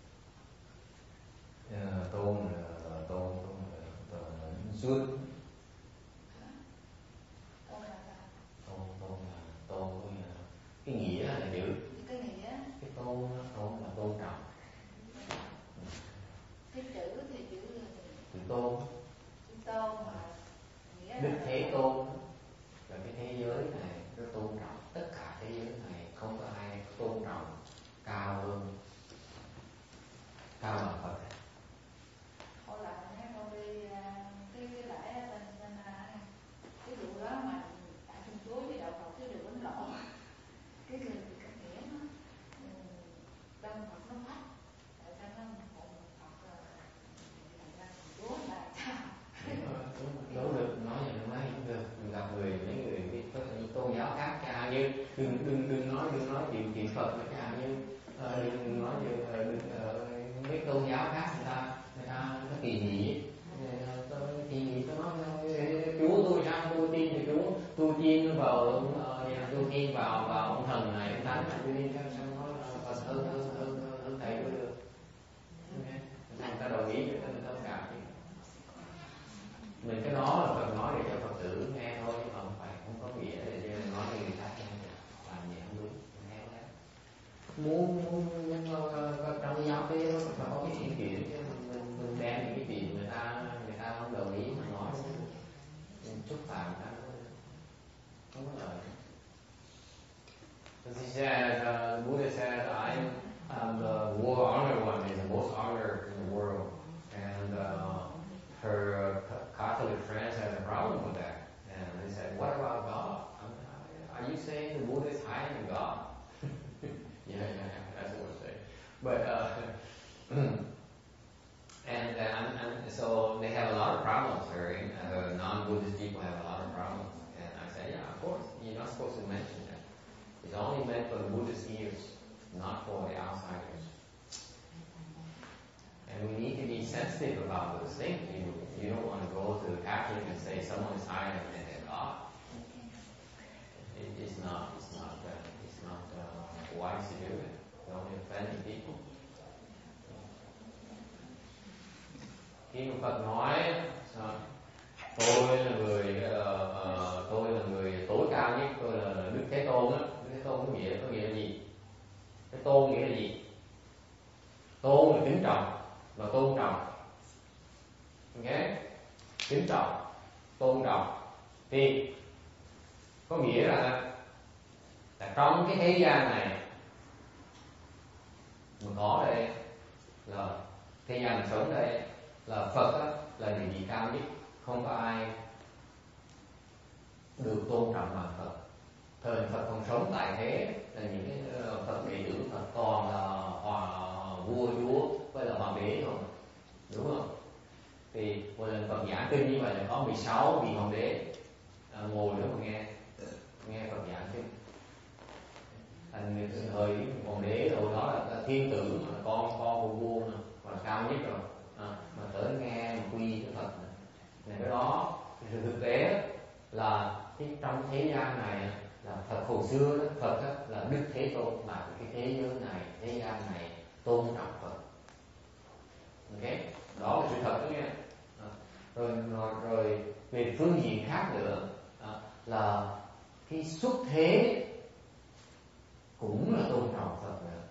Uh, tôn là tôn tôn là suốt. Tôn là sao? Tôn tôn là tôn có nghĩa là cái nghĩa là chữ. Cái nghĩa. Cái tôn tôn là tôn trọng. Cái chữ thì chữ cao bằng Phật. Hồi là nghe con đi cái cái lễ bên bên cái vụ đó mà tại Thiên Chúa với đạo Phật cái điều đánh lộn cái người cái nghĩa nó trong Phật nó phát tại sao nó một Phật là Thiên Chúa là sao Đúng được, nói như nó nói cũng được. Mình gặp người, mấy người biết có những tôn giáo khác cha như đừng đừng đừng nói đừng nói chuyện chuyện Phật mà cha như uh, đừng nói như uh, đừng uh, mấy tôn giáo khác người ta người ta nó kỳ thị tôi kỳ thị tôi nói Chúa tôi sao tôi tin thì Chúa tôi tin vào uh, tôi tin vào vào ông thần này ông thánh này tôi tin sao sao nói Phật hơn hơn hơn hơn thầy tôi được. Người ta đồng ý với người ta thông cảm mình cái đó là Phật nói để cho Phật tử nghe thôi chứ không phải không có nghĩa để cho nói cho người khác nghe làm gì không đúng nghe đấy muốn muốn trong giáo tế nó phải có cái chuyện chuyện chứ mình, mình đem những cái chuyện người ta người ta không đồng ý mà nói mình xúc phạm người ta không có lời. As he said, uh, Buddha said, I am the more honored one, is the most honored in the world, and uh, her uh, Catholic friends had a problem with that, and they said, "What about God? Are you saying the Buddha is higher than God?" yeah, yeah, yeah, that's what they say. But uh, and, and and so they have a lot of problems. Right? Uh, non-Buddhist people have a lot of problems, and I said, "Yeah, of course. You're not supposed to mention that. It's only meant for the Buddhist ears, not for the outsiders." And we need to be sensitive about those things. You, you don't want to go to the Catholic and say someone is higher than God. It, it's not. It's not. Uh, it's not uh, wise to do it. It's only offending people. Khi mà Phật nói tôi là người uh, uh, tôi là người tối cao nhất, tôi là Đức Thế Tôn á. Đức Thế Tôn có nghĩa có nghĩa là gì? Cái tôn nghĩa là gì? Tôn là kính trọng và tôn trọng. Ok? Kính trọng, tôn trọng. Thì có nghĩa là, là trong cái thế gian này mà có đây là thế gian sống đây là Phật đó, là địa vị cao nhất, không có ai được tôn trọng bằng Phật. Thời Phật còn sống tại thế là những cái Phật đệ tử Phật còn là hòa vua chúa với là hoàng đế thôi, đúng không? Thì một lần Phật giảng kinh như vậy là có mười sáu vị hoàng đế à, ngồi đó mà nghe nghe Phật giảng kinh. Thành thời hoàng đế rồi đó là thiên tử mà con con của vua mà, mà cao nhất rồi à, mà tới nghe mà quy cái Phật này. Này cái đó sự thực tế là cái trong thế gian này là Phật hồi xưa đó, Phật đó, là Đức Thế Tôn mà cái thế giới này thế gian này tôn trọng Phật. Ok, đó là sự thật đó nghe. À, rồi, rồi rồi về phương diện khác nữa à, là cái xuất thế cũng là tôn trọng Phật nữa.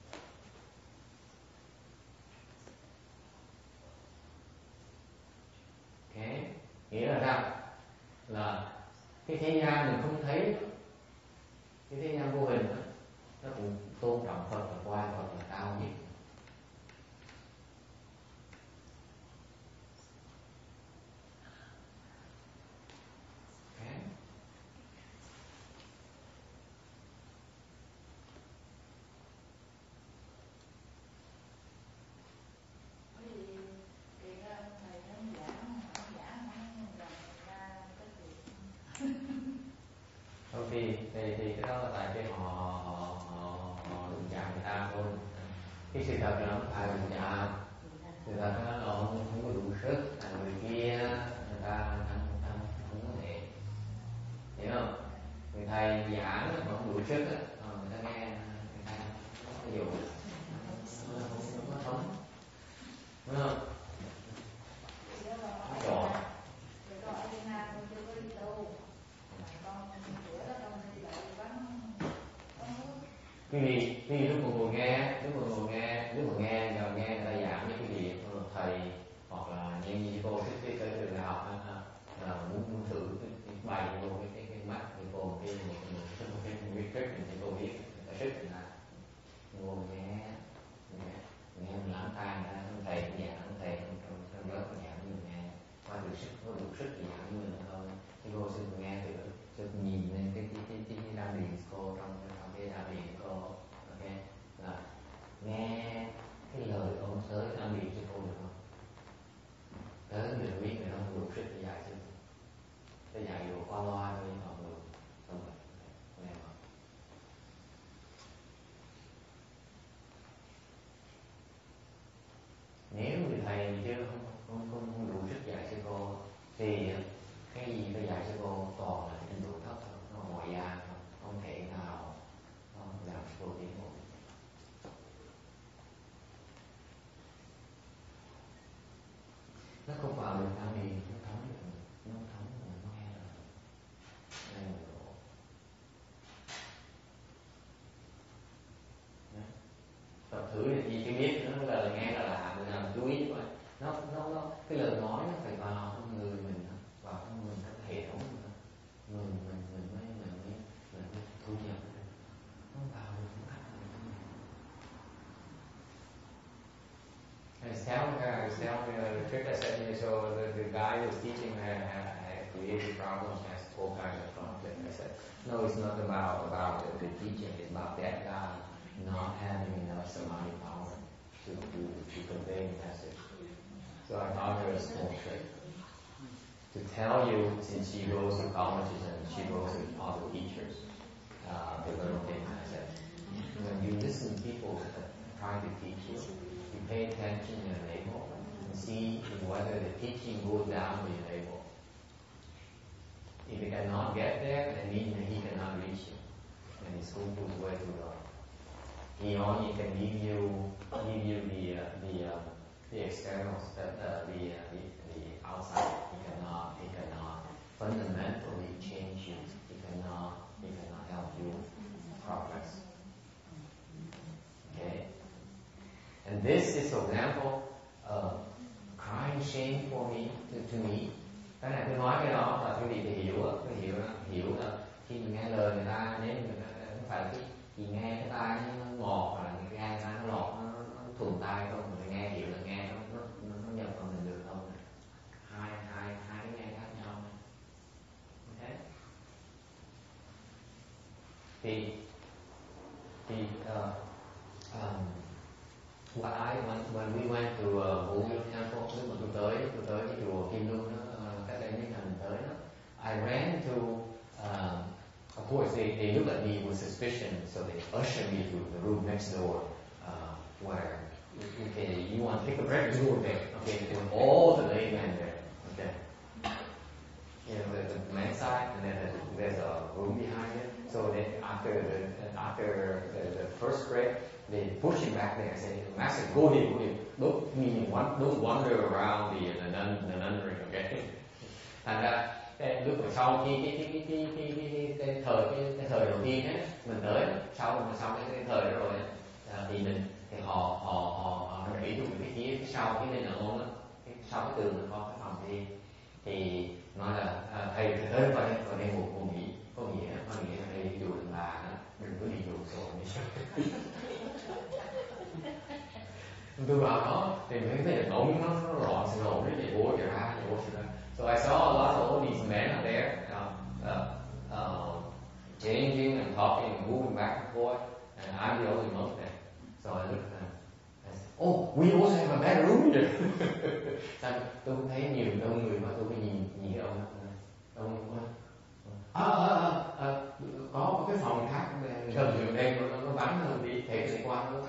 Ok, nghĩa là sao? Là cái thế gian mình không thấy, cái thế gian vô hình đó, nó cũng tôn trọng Phật và coi Phật là cao nhất. Thôi thì, thì, thì cái đó là tại vì họ họ họ họ đụng chạm người ta thôi. Cái sự thật là nó không phải đụng chạm. Sự thật là nó không, không có đủ sức, là người kia người ta người ta, người ta không có thể, hiểu không? Người thầy giảng mà không đủ sức á, người ta nghe người ta không có dùng, nó không có sống, đúng không? Nó chọn. Quý vị, quý vị lúc mà ngồi nghe, lúc mà ngồi nghe, lúc mà nghe, nhờ nghe người ta giảng với quý vị, thầy hoặc là những như cô thích cái cái trường đại học là muốn muốn thử cái bài vô cái cái cái mắt cái cô cái một một cái một cái một cái trích thì cô biết người ta trích người ta ngồi nghe nghe nghe mình lãng tai người ta chứ không không không, không đủ sức dạy cho cô. Thì cái gì tôi dạy cho cô toàn là trình độ thấp thôi, nó ngoại gian thôi, không thể nào không làm cho cô tiến bộ. Nó không vào được nào thì nó thấm được, nó thấm rồi nó nghe là nghe là độ. Tập thử thì gì chứ biết nó lời nghe là lạ, mình làm chú ý thôi. Nó nó nó cái lời nói nó phải vào trong người mình, vào trong mình cái hệ thống mình, mình mình mình mới mình mới mình mới thu nhập được. Nó vào được không khác gì trong mình. I was telling her, I was telling her the trick I said to you, so the, the guy who was teaching had, had, had created problems, has all kinds of conflict. I said, no, it's not about about the, the teaching, it's about that guy not having enough samadhi power to, to, to convey the message. So I taught her a small trick. To tell you, since she goes to colleges and she goes to other teachers, uh, the little things I said, when you listen to people that try to teach you, you pay attention to your navel and see whether the teaching goes down to your navel. If it cannot get there, then means that he cannot reach you, and his kung fu is way too low. He only can give you give you the uh, the uh, the externals, the uh, the, uh, the the outside. He cannot he cannot fundamentally change you. He cannot he cannot help you progress. Okay. And this is, for example, uh, crying shame for me to, to me. Cái này tôi nói cái đó là quý vị thì hiểu, tôi hiểu hiểu là khi mình nghe lời người ta, nếu mình không phải cái chỉ nghe cái tai nó ngọt hoặc là cái tai ta nó lọt, nó, nó thuần tai không, mình nghe hiểu là nghe nó nó, nó nhập vào mình được không? Hai hai hai cái nghe khác nhau. Okay. Thì thì uh, um, what I when, when we went to uh, Vũ Yêu Temple, lúc mà tôi tới tôi tới cái chùa Kim Lung đó, uh, cách đây mấy ngày mình tới đó, I ran into um, of course they, they look at me with suspicion, so they usher me to the room next door, uh, where okay, you want to take a break, you go there. Okay, there were all the laymen there. Okay, you know, there's a men's side and then there's a room behind it. So then after the after the, the first break, they push him back there and say, Master, go here, go here. Don't mean one, don't wander around the the, nun, the nunnery, okay? Thành ra cái lúc mà sau khi cái cái cái cái cái, cái, cái, cái thời cái, cái thời đầu tiên á, mình tới sau mà sau cái, cái thời đó rồi à, thì mình thì họ họ họ họ nghĩ cho mình cái phía phía sau cái bên ở đó, cái sau cái tường mình có cái phòng thì thì nói là à, thầy thầy tới vào đây vào đây ngủ ngủ nghỉ, có nghĩa có nghĩa là đây dù đừng bà đó, đừng có đi dù sổ đi. Tôi vào đó thì mới thấy là ống nó nó loạn xì lộn đấy, chạy bố chạy ra chạy bố chạy ra. So I saw a lot of all these men out there uh, uh, uh, changing and talking and moving back and forth, and I'm the only monk there. So I looked at them and said, "Oh, we also have a better room here." Sao tôi cũng thấy nhiều đông người mà tôi mới nhìn nhìn ông ông à, à, à, à, có một cái phòng khác gần gần đây nó, nó vắng hơn đi thể sẽ qua nữa.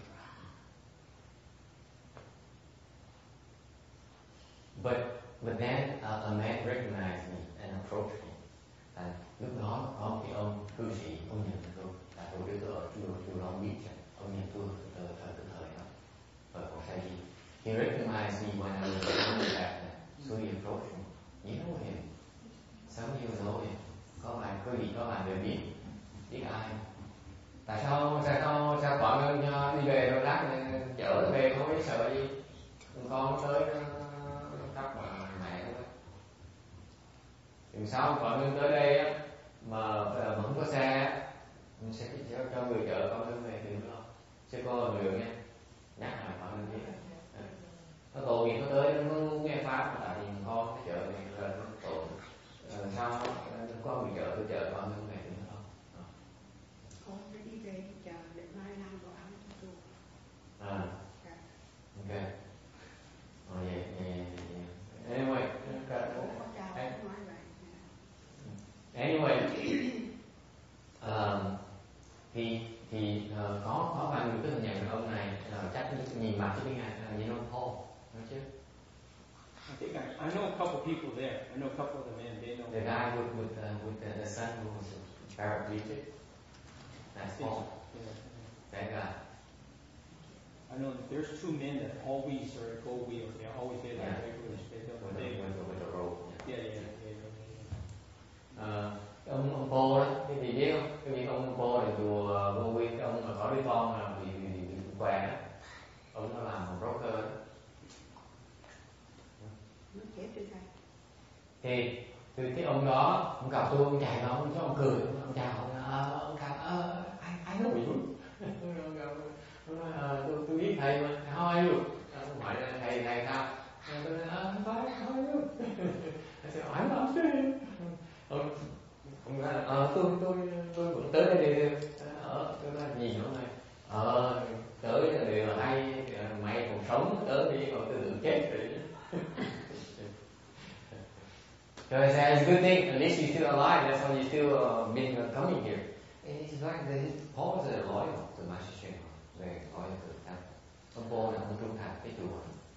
But but then uh, a man recognized me and approached me. And lúc đó có một cái ông cư sĩ, ông nhìn tôi, là tôi biết tôi ở chùa chùa Long Beach, ông nhìn tôi từ thời từ thời đó ở Quảng Tây. He recognized me when I was coming back, so he approached me. You know him? Some of you know him. Có bạn quý vị có bạn đều biết biết ai? Tại sao tại sao sao bọn mình đi về rồi lát chở về không biết sợ gì? Con tới khóc mà mẹ quá. Thì sao bọn mình tới đây á mà mà không có xe, mình sẽ cho cho người chở con đến về được không? Sẽ có người đường nha, nhắc lại bọn mình biết. Nó tội nghiệp nó tới nó nghe pháp mà tại vì con nó chở này là nó tội. Ờ, sao có người chở tôi chở con đến về được không? Con sẽ đi về chờ để mai làm đồ ăn cho tôi. À, ok. Oh, yeah, yeah, yeah. Anyway, anyway, um, thì thì uh, có có vài người có nhận ông này uh, chắc nhìn mặt chứ biết ngay là nhìn ông Paul, nói chứ I think I, I know a couple people there. I know a couple of the men. They know. The guy with with uh, with the, the son who was paraplegic. That's Paul. Yeah. That guy. I know that there's two men that always are go wheel. They always did that Yeah. regularly. They don't. With the, They, with the, with the rope. yeah, yeah, yeah, yeah, yeah. Ờ, ông ông cô đó, cái vị biết không? Cái vị ông cô là chùa vô quy, cái ông mà có đứa con là bị bị bị, bị què đó. Ông nó làm một broker đó. Nó chết rồi thầy. Thì từ cái ông đó, ông gặp tôi, ông chạy vào, ông cho ông cười, ông chào, ờ, ông chào, ờ, I, I know you. Ông nói, ờ, tôi, tôi biết thầy mà, how are you? Ông hỏi là thầy, thầy sao? Tôi nói, ờ, I'm fine, how are you? I said, I'm not doing. Ông, ông nói là, ờ, tôi, tôi, tôi vẫn tới đây đi. Ờ, tôi nói, gì nữa mày? Ờ, tới là điều hay, mày còn sống, tới đi, còn tôi tự chết rồi. So I said, it's a good thing, at least you're still alive, that's why you're still uh, been uh, coming here. And he's like, the, Paul was a loyal to Master Shin, very loyal to the temple. Ông Paul là ông trung thành cái chùa.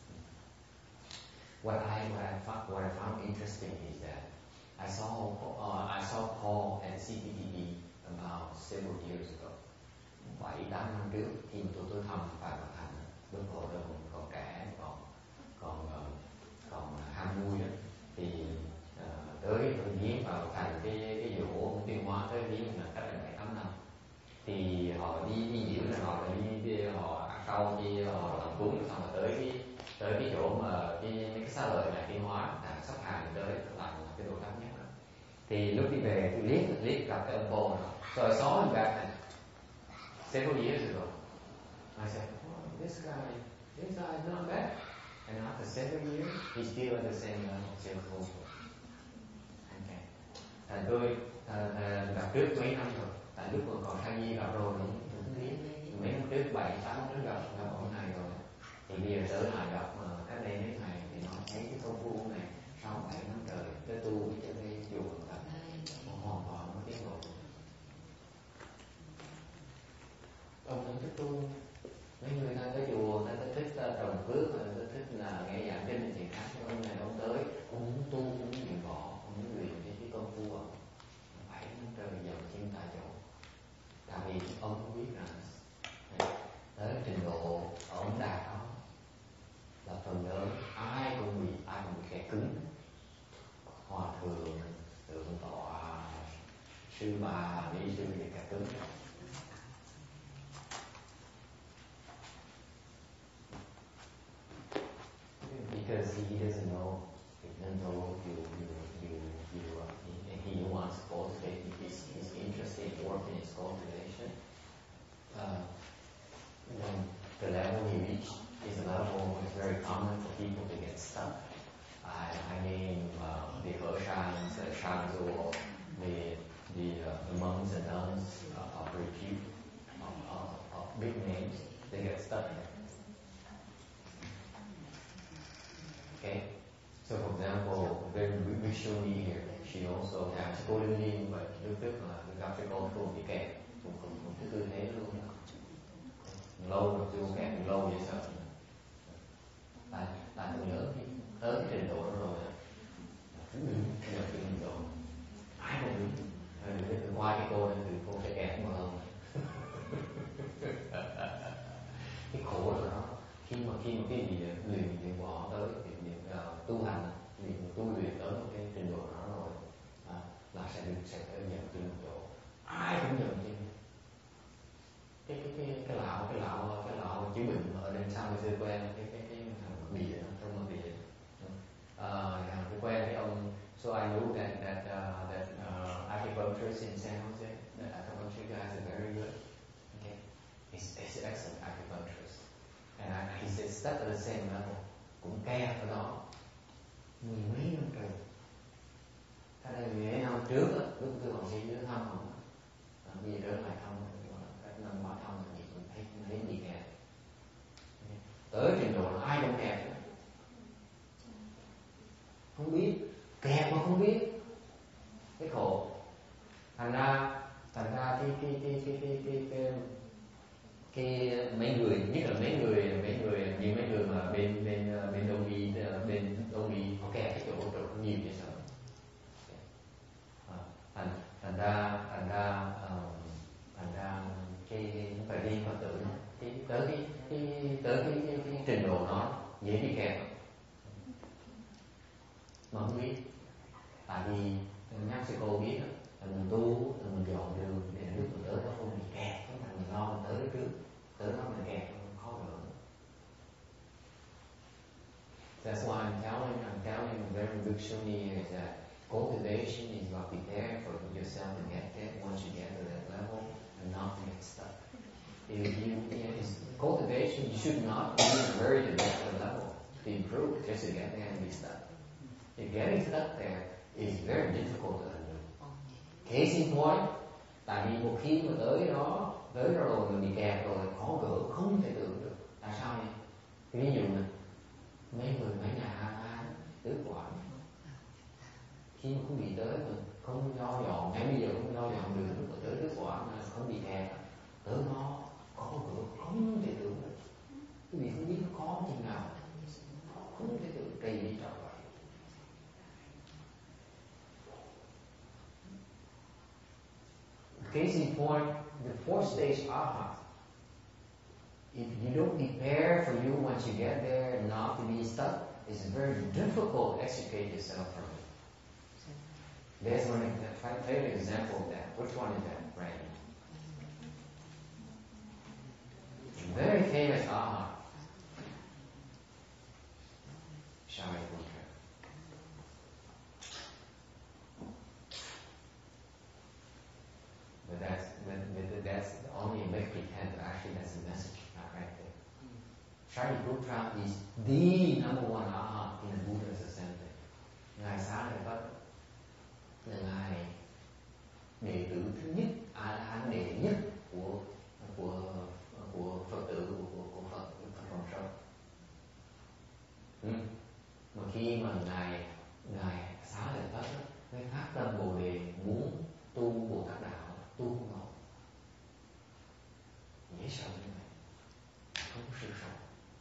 What I, what I found, what I found interesting is that I saw, uh, I saw Paul at C P T B about several years ago. Bảy tám năm trước, khi mà tôi tôi thăm Phạm Ngọc Thành, lúc hồi đó còn, còn trẻ, còn còn còn ham vui đó, thì uh, tới tôi viếng vào thành cái cái dỗ ông Tuyên Hóa tới viếng là cách đây bảy tám năm. Thì họ đi đi diễn là họ đi, đi họ sau khi họ làm cúng xong rồi tới cái tới cái chỗ mà cái cái xá lợi này Tuyên Hóa là sắp hàng tới làm cái đồ thấp nhất đó. Thì lúc đi về tôi liếc liếc gặp cái ông Paul đó. So I saw him back then, several years ago. I said, oh, this guy, this guy is not bad. And after several years, he's still at the same level, still close. Okay. Thành tôi uh, gặp trước mấy năm rồi. Tại lúc còn còn thai nhi gặp rồi, mấy năm trước, bảy, tám năm trước gặp, gặp ông này rồi. Thì bây giờ trở lại gặp uh, cách đây mấy ngày thì nó thấy cái công phu này sau bảy năm trời, cái tu với chân cái chùa tập hoàn toàn nó tiến bộ. Ông không thích tu. Mấy người ta tới chùa, người ta thích uh, trồng phước, người ta thích là nghe giảng kinh thì khác. Ông này ông tới, ông muốn tu, ông muốn luyện võ, ông muốn luyện cái, cái công phu ông. Bảy năm trời dần chân tại chỗ. Tại vì ông không biết rằng tới trình độ ông đạt đó là phần lớn ai cũng bị ai cũng bị kẻ cứng. Hòa thượng, thượng tọa, sư bà, ni sư thì kẻ cứng. Because he doesn't know, he doesn't know you, you, you, you, uh, he, he wants to cultivate, he's, he's interested in working his cultivation. Uh, when the level he reached is a level it's very common for people to get stuck. I, I mean, uh, the Hoshans, the Shanzhou, the, the, uh, the monks and nuns uh, of repute, of, of, of big names, they get stuck there. Okay, so for example, very visually here, she also has golden limb, but lúc trước là gặp cái con cô bị kẹt, cũng cũng cũng cái tư thế luôn. Lâu rồi chưa kẹt lâu vậy sao? Tại tại tôi nhớ cái tới cái trình độ đó rồi, giờ cái trình độ ai cũng biết. Rồi qua cái cô này thì cô sẽ kẹt mà hơn. Cái khổ rồi đó. Khi mà khi mà cái gì luyện luyện bỏ tới thì uh, tu hành, luyện tu luyện tới một cái trình độ đó rồi, à, là sẽ được sẽ nhận trên một chỗ. Ai cũng nhận trên. Cái cái cái cái lão cái lão cái lão chữ bình ở đằng sau người xưa quen cái cái cái thằng bìa trong một bìa. Thằng cũng quen cái ông. So I know that that uh, that uh, acupuncturist in San Jose, that acupuncture guy is very good. Okay, he's, he's an excellent acupuncturist. And I, he said stuck at the same level, cũng kẹt ở đó mười mấy năm trời. Cái đây mấy năm trước á, lúc tôi còn đi dưới thăm ông, bây giờ trở lại thăm, cái năm qua thăm thì cũng thấy thấy bị kẹt. Tới trình độ là ai cũng kẹt, không biết, kẹt mà không biết, cái khổ. Thành ra, thành ra cái cái cái cái cái cái, cái cái mấy người, nhất là mấy người mấy người như mấy người mà bên bên bên đông y bên đông y dễ bị kẹt mà không biết. Tại vì nhắc sư cô biết là mình tu là mình dọn đường để lúc mình tới đó không bị kẹt, không phải mình lo mình tới trước, tới đó mình kẹt khó nữa. That's why I'm telling, I'm telling a very good Shuni is that cultivation is about preparing for yourself to get there once you get to that level and not to get stuck. If you, it's, cultivation, you should not be in a hurry to get to the level, to improve, just to get there and be stuck. If getting stuck there is very difficult to undo. Case in point, tại vì một khi mà tới đó, tới rồi mình bị kẹt rồi, khó gỡ, không thể tưởng được. Tại sao vậy? Ví dụ này, mấy người mấy nhà ai tứ quản khi mà không bị tới mình không lo dọn, ngay bây giờ không lo dọn đường mà tới tứ quản mà không bị kẹt, tới nó khó gỡ, không thể tưởng được. Quý vị không biết nó khó chừng nào, không thể tưởng kỳ đi trời vậy. Case in point, the fourth stage aha. If you don't prepare for you once you get there not to be stuck, it's very difficult to extricate yourself from it. There's one favorite example of that. Which one is that, Randy? Very famous aha. Shari Putra. But that's, but, but that's only a make pretend, but actually that's the message right there. Shariputra is the number one aha in the Buddha's assembly. Ngài Xá Lợi Phất là ngài đệ tử thứ nhất, a la hán đệ nhất của của của Phật tử của của, của Phật của Phật Sông. Ừ. Mà khi mà ngài ngài Xá Lợi Phất mới phát tâm Bồ đề muốn tu Bồ Tát đạo, tu không nổi, dễ sợ như vậy, không có sự sợ.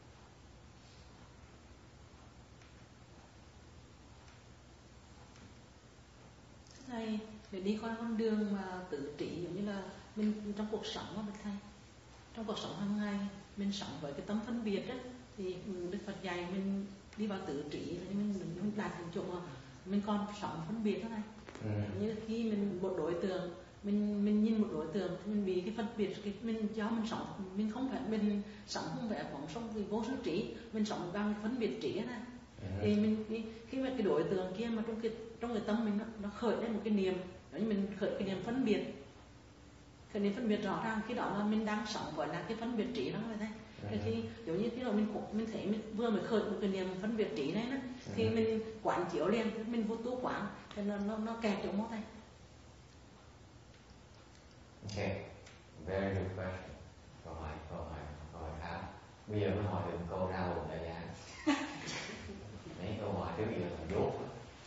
Thầy, để đi qua con đường mà tự trị giống như là mình trong cuộc sống á, Thầy, trong cuộc sống hàng ngày mình sống với cái tâm phân biệt á, thì Đức Phật dạy mình đi vào tự trị thì mình mình đạt thành chỗ mà mình còn sống phân biệt đó Thầy. Ừ. Như khi mình một đối tượng mình mình nhìn một đối tượng thì mình bị cái phân biệt, cái mình cho mình sống mình không phải mình sống không phải phóng sống vì vô số trí, mình sống bằng phân biệt trí đó. Ừ. Thì mình khi, khi mà cái đối tượng kia mà trong cái trong cái tâm mình nó, nó khởi lên một cái niềm, giống như mình khởi cái niềm phân biệt, cái niềm phân biệt rõ ràng, khi đó là mình đang sống gọi là cái phân biệt trí đó rồi Thầy. Thì khi giống như khi nào mình mình thấy mình vừa mới khởi một cái niềm phân biệt trí này đó, thì mình quán chiếu liền, mình vô tu quán thì nó nó nó kẹt chỗ mốt Thầy. Okay, very good question. Câu hỏi, câu hỏi, câu hỏi khác. Bây giờ mới hỏi được câu ra hồn đại gia. Mấy câu hỏi trước giờ là dốt.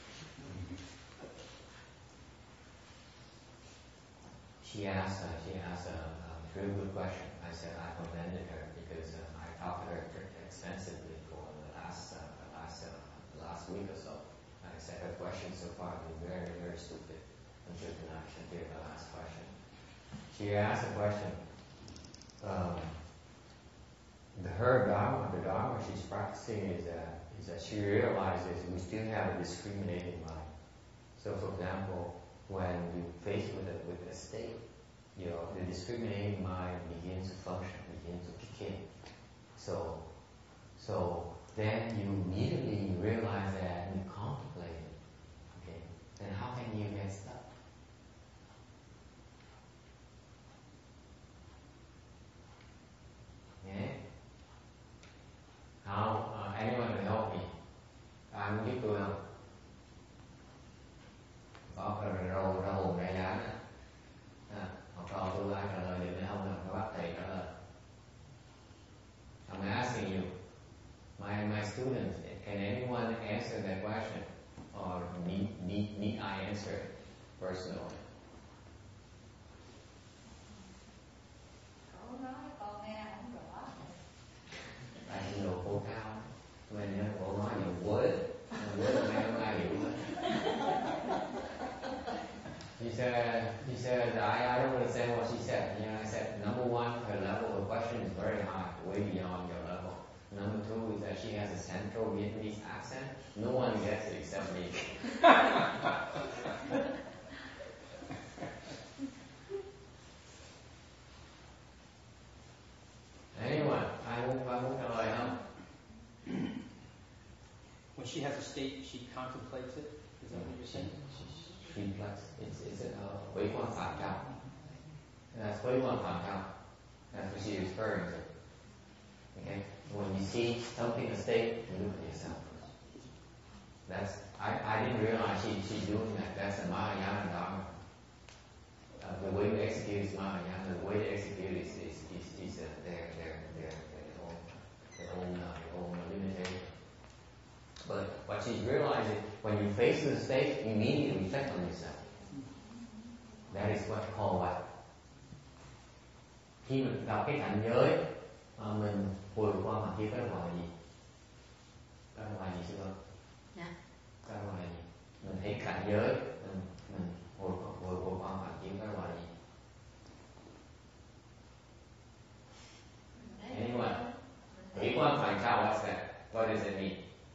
She asked, uh, she asked a, a very good question. I said I commended her because uh, I talked to her extensively for the last, uh, the last, uh, the last week or so. I said her question so far has been very, very stupid until tonight, until the last question. She asked a question. Um, the, her dharma, the dharma she's practicing is that, is that she realizes we still have a discriminating mind. So, for example, when you face with a with a state, you know, the discriminating mind begins to function, begins to kick in. So, so then you immediately realize that you contemplate it. Okay, then how can you get stuck? Yeah. How? Uh, anyone can help me? Ai muốn giúp tôi không? Có rồi rồi ra hồn đại giá nè. À, học trò tôi ai trả lời được hay không là các bác thầy trả lời. I'm asking you, my my students, can anyone answer that question, or need need need I answer it personally? Cậu nói con nghe không rõ. Tại vì đồ cô cao, mình cô nói nhiều quế, quế là nghe không ai hiểu hết. She said, she said, I, I don't understand what she said. You know, I said, number one, her level of question is very high, way beyond your level. Number two is that she has a natural Vietnamese accent, no one gets it except me. Anyone? Ai muốn ai muốn trả lời không? When she has a state, she contemplates it. Is that what you're saying? Reflex. It's it's a quấy quan phản trọng. That's quấy quan phản trọng. That's what she is referring to. Okay. When you see something a state, you look at yourself first. That's I, I didn't realize she she's doing that. That's a Mahayana dharma. Uh, the way we execute is Mahayana. The way they execute is is is, is uh, their their their their own their own uh, their own limitation. But what she's realizing, when you face the state, you immediately reflect on yourself. That is what called what? Khi mình gặp cái cảnh giới, mà mình hồi qua mặt kia, cái gọi là gì? Cái gọi là gì sư ơi? Dạ. Cái gọi là gì? Mình thấy cảnh giới, mình mình hồi hồi hồi qua mặt kia, cái gọi là gì? Anyone? Hỷ quan phản trao, what's that? What does it mean?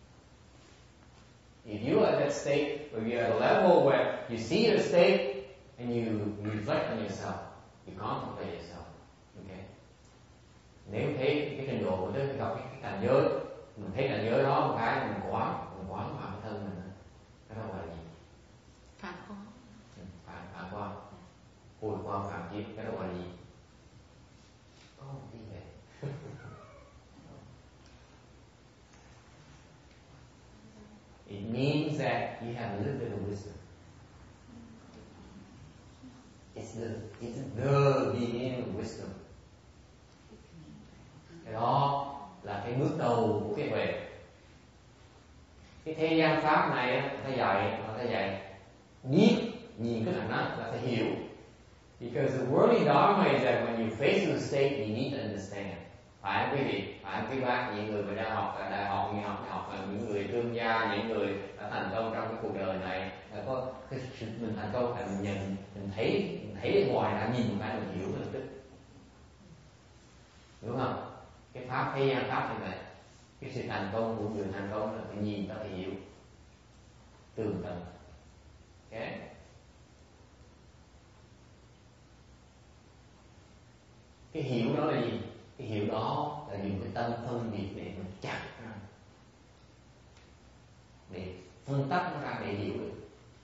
If you are at that state, or you're at a level where you see your state and you reflect on yourself, you contemplate yourself, okay? Nếu thấy cái trình độ của đức gặp cái, cái cảnh giới, mình thấy cảnh giới đó một cái mình quán, mình quán vào thân mình, cái đó gọi là gì? Phản quan. Ừ, phản phản quan, hồi quan phản chiếu, cái đó gọi là gì? Có một tí về. It means that you have a little bit of wisdom. It's the, it's the beginning of wisdom. Cái đó là cái bước đầu của cái huệ. Cái thế gian pháp này, người ta dạy, người ta dạy biết, nhìn cái thằng đó là phải hiểu. Because the worldly dharma is that when you face the state, you need to understand. Phải không quý vị? Phải không quý bác? Những người mà đang học ở đại học, những học, học những người thương gia, những người đã thành công trong cái cuộc đời này, đã có cái sự mình thành công là mình nhận, mình thấy, mình thấy ở ngoài đã nhìn một cái mình hiểu lập tức, đúng không? Cái pháp thế gian pháp như vậy, cái sự thành công của người thành công là phải nhìn ta phải hiểu, tường tận, ok? Cái hiểu đó là gì? Cái hiểu đó là dùng cái tâm phân biệt để mình chặt ra, để phân tách nó ra để hiểu được.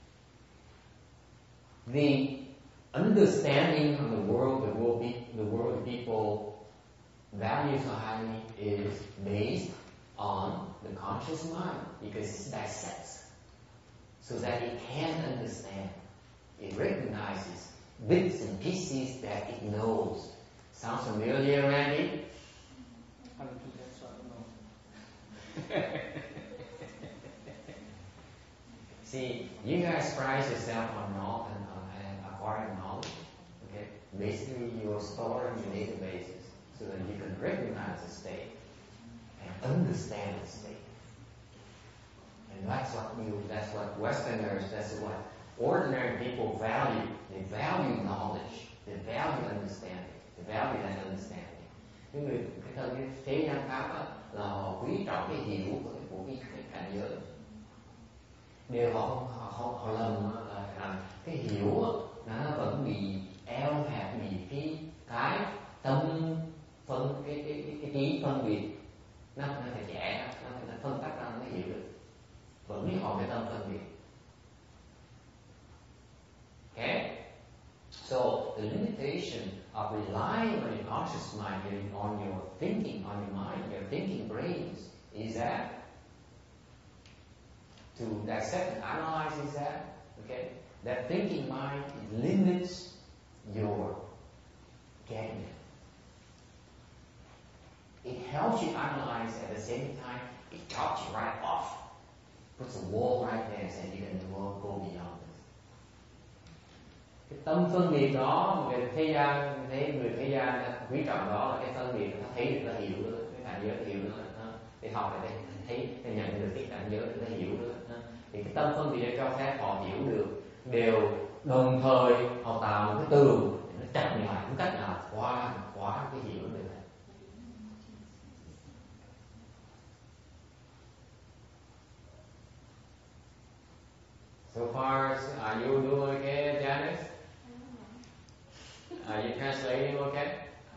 The understanding of the world, the world, the world people value so highly is based on the conscious mind because it dissects so that it can understand. It recognizes bits and pieces that it knows. Sounds familiar, Randy? I don't do that, so I don't know. See, you guys prize yourself on knowledge and on acquiring knowledge. Okay, basically you're storing your databases so that you can recognize the state and understand the state. And that's what you, that's what Westerners, that's what ordinary people value. They value knowledge. They value understanding. They value that understanding. Những người cái thân cái thế gian pháp á, là họ quý trọng cái hiểu của cái, của cái, cái cảnh giới. Điều họ không họ, họ, họ lầm là rằng cái hiểu á, nó vẫn bị eo hẹp, bị cái cái tâm phân cái cái cái, cái trí phân biệt, nó nó phải trẻ, nó phải phân tách ra nó mới hiểu được. Vẫn còn cái tâm phân biệt. Okay? So the limitation of relying on your conscious mind, on your thinking, on your mind, your thinking brains, is that to dissect and analyze is that, okay? That thinking mind, it limits your getting it. It helps you analyze at the same time, it cuts you right off. Puts a wall right there and says you can go beyond this. Cái tâm phân biệt đó, người thế gian, thấy người thế gian quý trọng đó là cái phân biệt, nó thấy được, nó hiểu được, cái cảnh giới nó hiểu được, để học để thấy, để nhận được cái cảnh giới, để hiểu được. Thì cái tâm phân biệt cho phép họ hiểu được, đều đồng thời họ tạo một cái tường để nó chặn lại không cách nào qua qua cái hiểu được. So far, are you doing okay, Janice? Are you translating okay?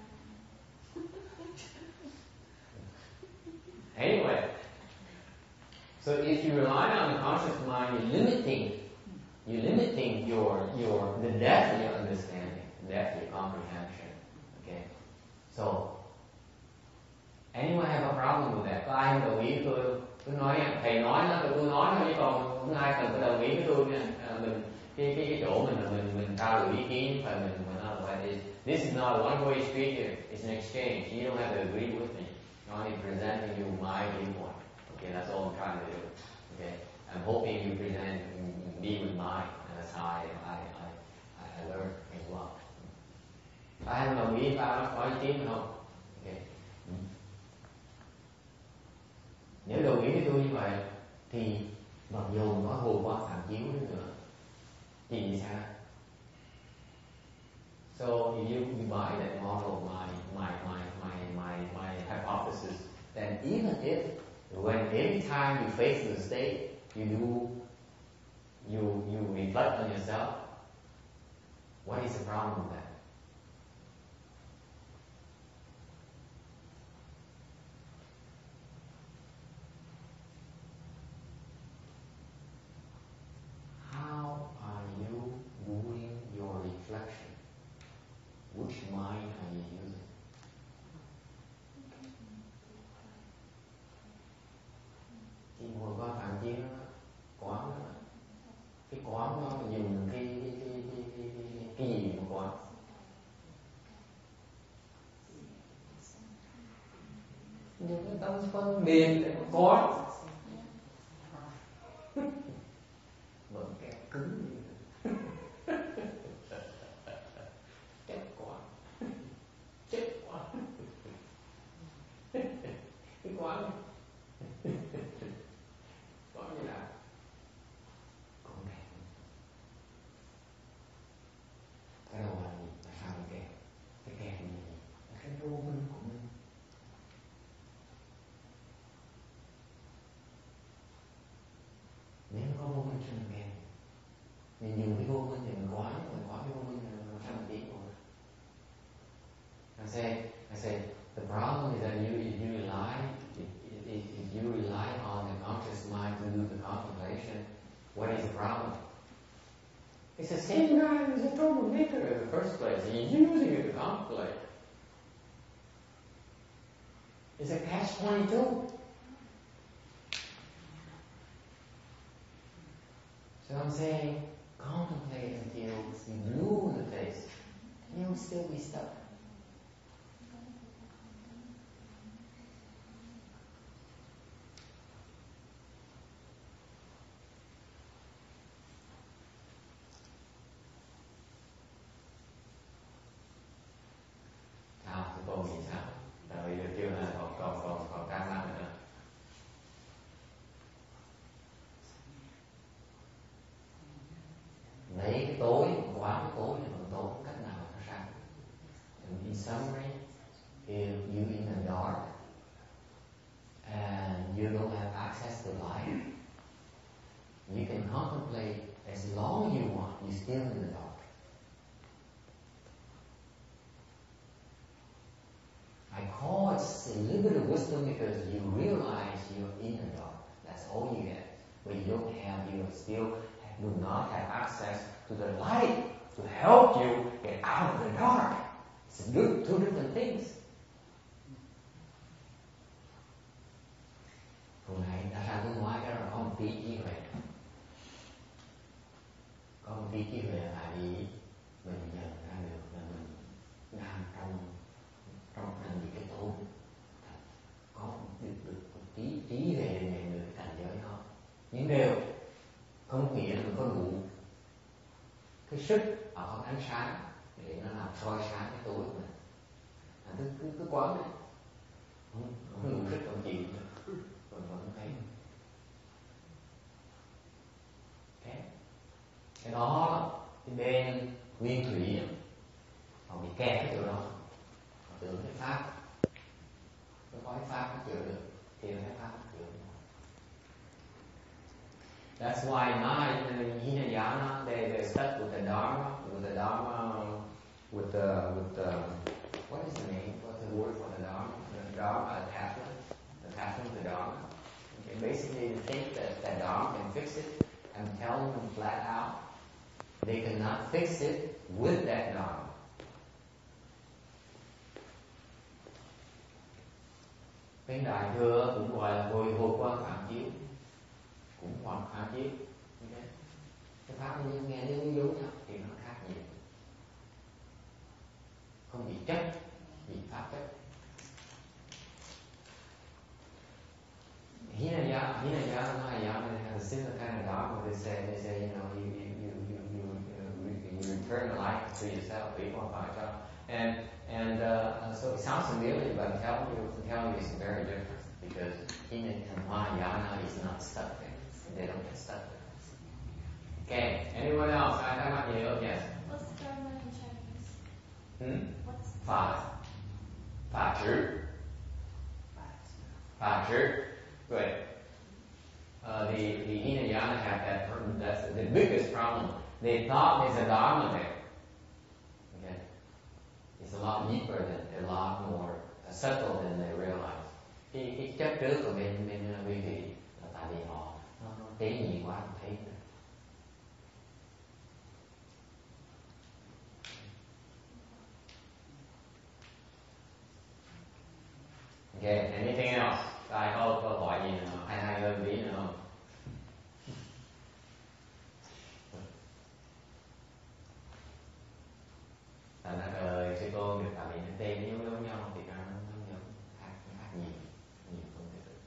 Anyway, so if you rely on the conscious mind, you're limiting, you're limiting your your the depth of your understanding, the depth of your comprehension. Okay, so anyone have a problem with that? Có ai không đồng ý với tôi? Tôi nói thầy nói nó, tôi nói thôi, chứ còn không ai cần phải đồng ý với tôi nha. À, mình cái cái cái chỗ mình là mình mình trao đổi ý kiến, phải mình mình nói là this is not a one way street here. It's an exchange. You don't have to agree with me. I'm only presenting you my viewpoint. Okay, that's all I'm trying to do. Okay, I'm hoping you present me with mine, and that's how I I I, I learn as well. Ai không đồng ý, ta có ý kiến không? Okay. Nếu đồng ý với tôi như vậy thì mặc dù nói hồ qua phản chiếu đi nữa thì như sao? So if you, you buy that model, my my my my my my hypothesis, then even if when every time you face the state, you do you you reflect on yourself, what is the problem with that? How are you doing your reflection? Which mind are you using? Khi ngồi qua phản chiếu đó, quán đó, cái quán đó là dùng cái cái cái cái cái cái, cái gì mà quán? Dùng cái tâm phân biệt để mà quán. Vẫn kẹo cứng gì chết quá chết quá cái quán quán như nào con kẹo cái đầu là gì là sao cái kẹo cái kẹo là gì là cái vô minh của mình. Nếu có vô minh trên kẹo mình dùng cái vô minh thì mình quán mình quán cái vô minh là sao mình tiến rồi. I say, I say, the problem is that you, if you rely, if, if, if you rely on the conscious mind to do the contemplation, what is the problem? It's the same guy who's a troublemaker in the first place. He's using it to contemplate. It's a catch twenty-two. So I'm saying, contemplate until you blue in the face. You'll still be stuck. Sao? Tụi con nghĩ sao? Rồi giờ kêu là còn còn còn còn can năng nữa. Lấy cái tối, quán cái tối này bằng tối, cách nào nó sao? In summary, if you in the dark and you don't have access to light, you can contemplate as long as you want. You're still in the dark. I call it a little bit of wisdom because you realize you're in the dark. That's all you get. But you don't have, you still do not have access to the light to help you get out of the dark. It's good, two different things. Hồi nãy đã ra tôi nói cái là có một tí trí huệ. Có một tí trí huệ là gì? Mình nhận ra được là mình đang trong trong thành những cái tối. Có được được một tí trí huệ để nhận được cái cảnh giới đó. Nhưng đều không nghĩa là mình có đủ cái sức ở trong ánh sáng để nó làm soi sáng cái tối của mình. À, cứ cứ cứ quán này, không, không đủ sức không chịu nữa, rồi vẫn thấy. Okay. Cái đó cái bên nguyên thủy họ bị kẹt cái chỗ đó, họ tưởng cái pháp, cái khói pháp nó chịu được, thì cái pháp nó chịu được. That's why Hinayana, they, they're stuck with the Dharma, with the Dharma, with the, with the, what is the name, what's the word for the Dharma? The Dharma attachment, attachment to the Dharma. Okay, basically they think that the Dharma can fix it. I'm telling them flat out, they cannot fix it with that Dharma. Cái đại thừa cũng gọi là hồi hộp qua phản chiếu, cũng hoặc phản chiếu. Okay. Cái pháp như nghe nó giống nhau thì nó khác nhiều. Không bị chấp, bị pháp chấp. Hinayana, Hinayana, Mahayana has a similar kind of dharma. They say, they say, you know, you you you you you, you, you return the life to yourself, and and uh, so it sounds familiar, but I'm telling you, I'm telling you, it's very different because Hinayana and Mahayana is not stuck there. They don't get stuck there. Okay, anyone else? I have you. Yes. What's Dharma in Chinese? Hmm. What's Five. Five true. Five true. Good. Uh, the the Hinayana have that. That's the biggest problem. They thought there's a Dharma there. Okay. It's a lot deeper than, a lot more subtle than they realize. Cái cái chấp trước của bên bên quý vị là tại vì họ nó, nó tế nhị quá không thấy nữa. Okay, anything else? Ai có câu hỏi gì nữa? Hay hay hơn tí nữa không? Thành ra lời sư cô được tại vì nó tên giống giống nhau thì nó nó giống khác khác nhiều nhiều không thể được.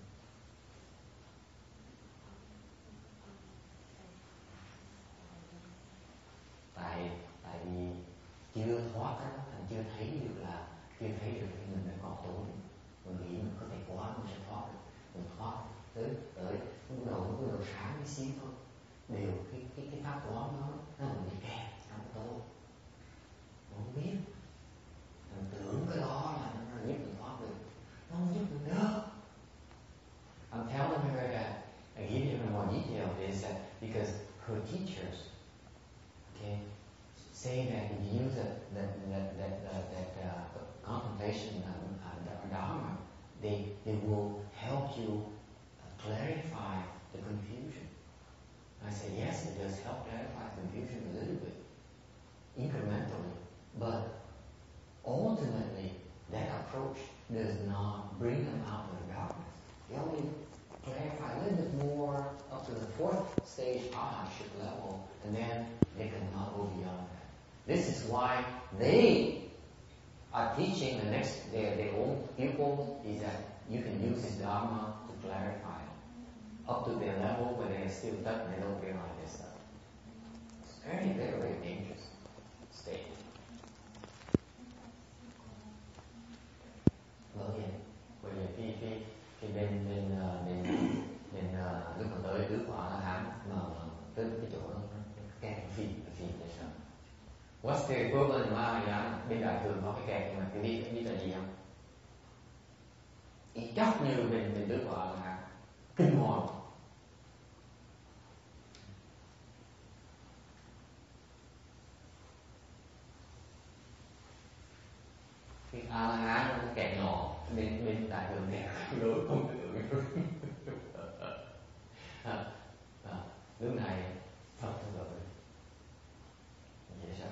Tại tại vì chưa thoát á, thành chưa thấy được là chưa thấy được cái mình đang còn tối. Mình nghĩ mình có thể quá mình sẽ thoát được, mình thoát tới tới lúc đầu lúc đầu sáng cái xíu thôi, đều cái cái cái pháp toán nó nó bị kẹt trong tôi, không biết, mình tưởng cái đó là nó giúp mình thoát được, nó không giúp được đâu. I'm telling her that I give you more detail is that because her teachers, okay, say that if you use that that that that that, that uh, contemplation um, uh, dharma, they they will help you uh, clarify the confusion. I said yes, it does help clarify the confusion a little bit, incrementally, but ultimately that approach does not bring them out of the darkness. They only clarify a little bit more up to the fourth stage ahashik level, and then they cannot go beyond that. This is why they are teaching the next, their, their own people, is that you can use this dharma to clarify up to their level where they are still stuck and they don't realize this stuff. It's very, very, very dangerous state. Bởi vậy, bởi vậy khi, khi, khi bên, bên, uh, bên, bên uh, lúc mà tới tứ quả La Hán mà tới cái chỗ nó kẹt phì, phì để sao? What's the equivalent of Mahayana? Bên đại thường có cái kẹt nhưng mà cái biết, biết là gì không? Y chắc như bên, bên tứ quả La Hán, kinh hoàng. Cái A-la-hán nó kẹt nhỏ, bên, bên đại thường kẹt lớn không tưởng. à, à, lúc này Phật thật rồi. Dễ sợ.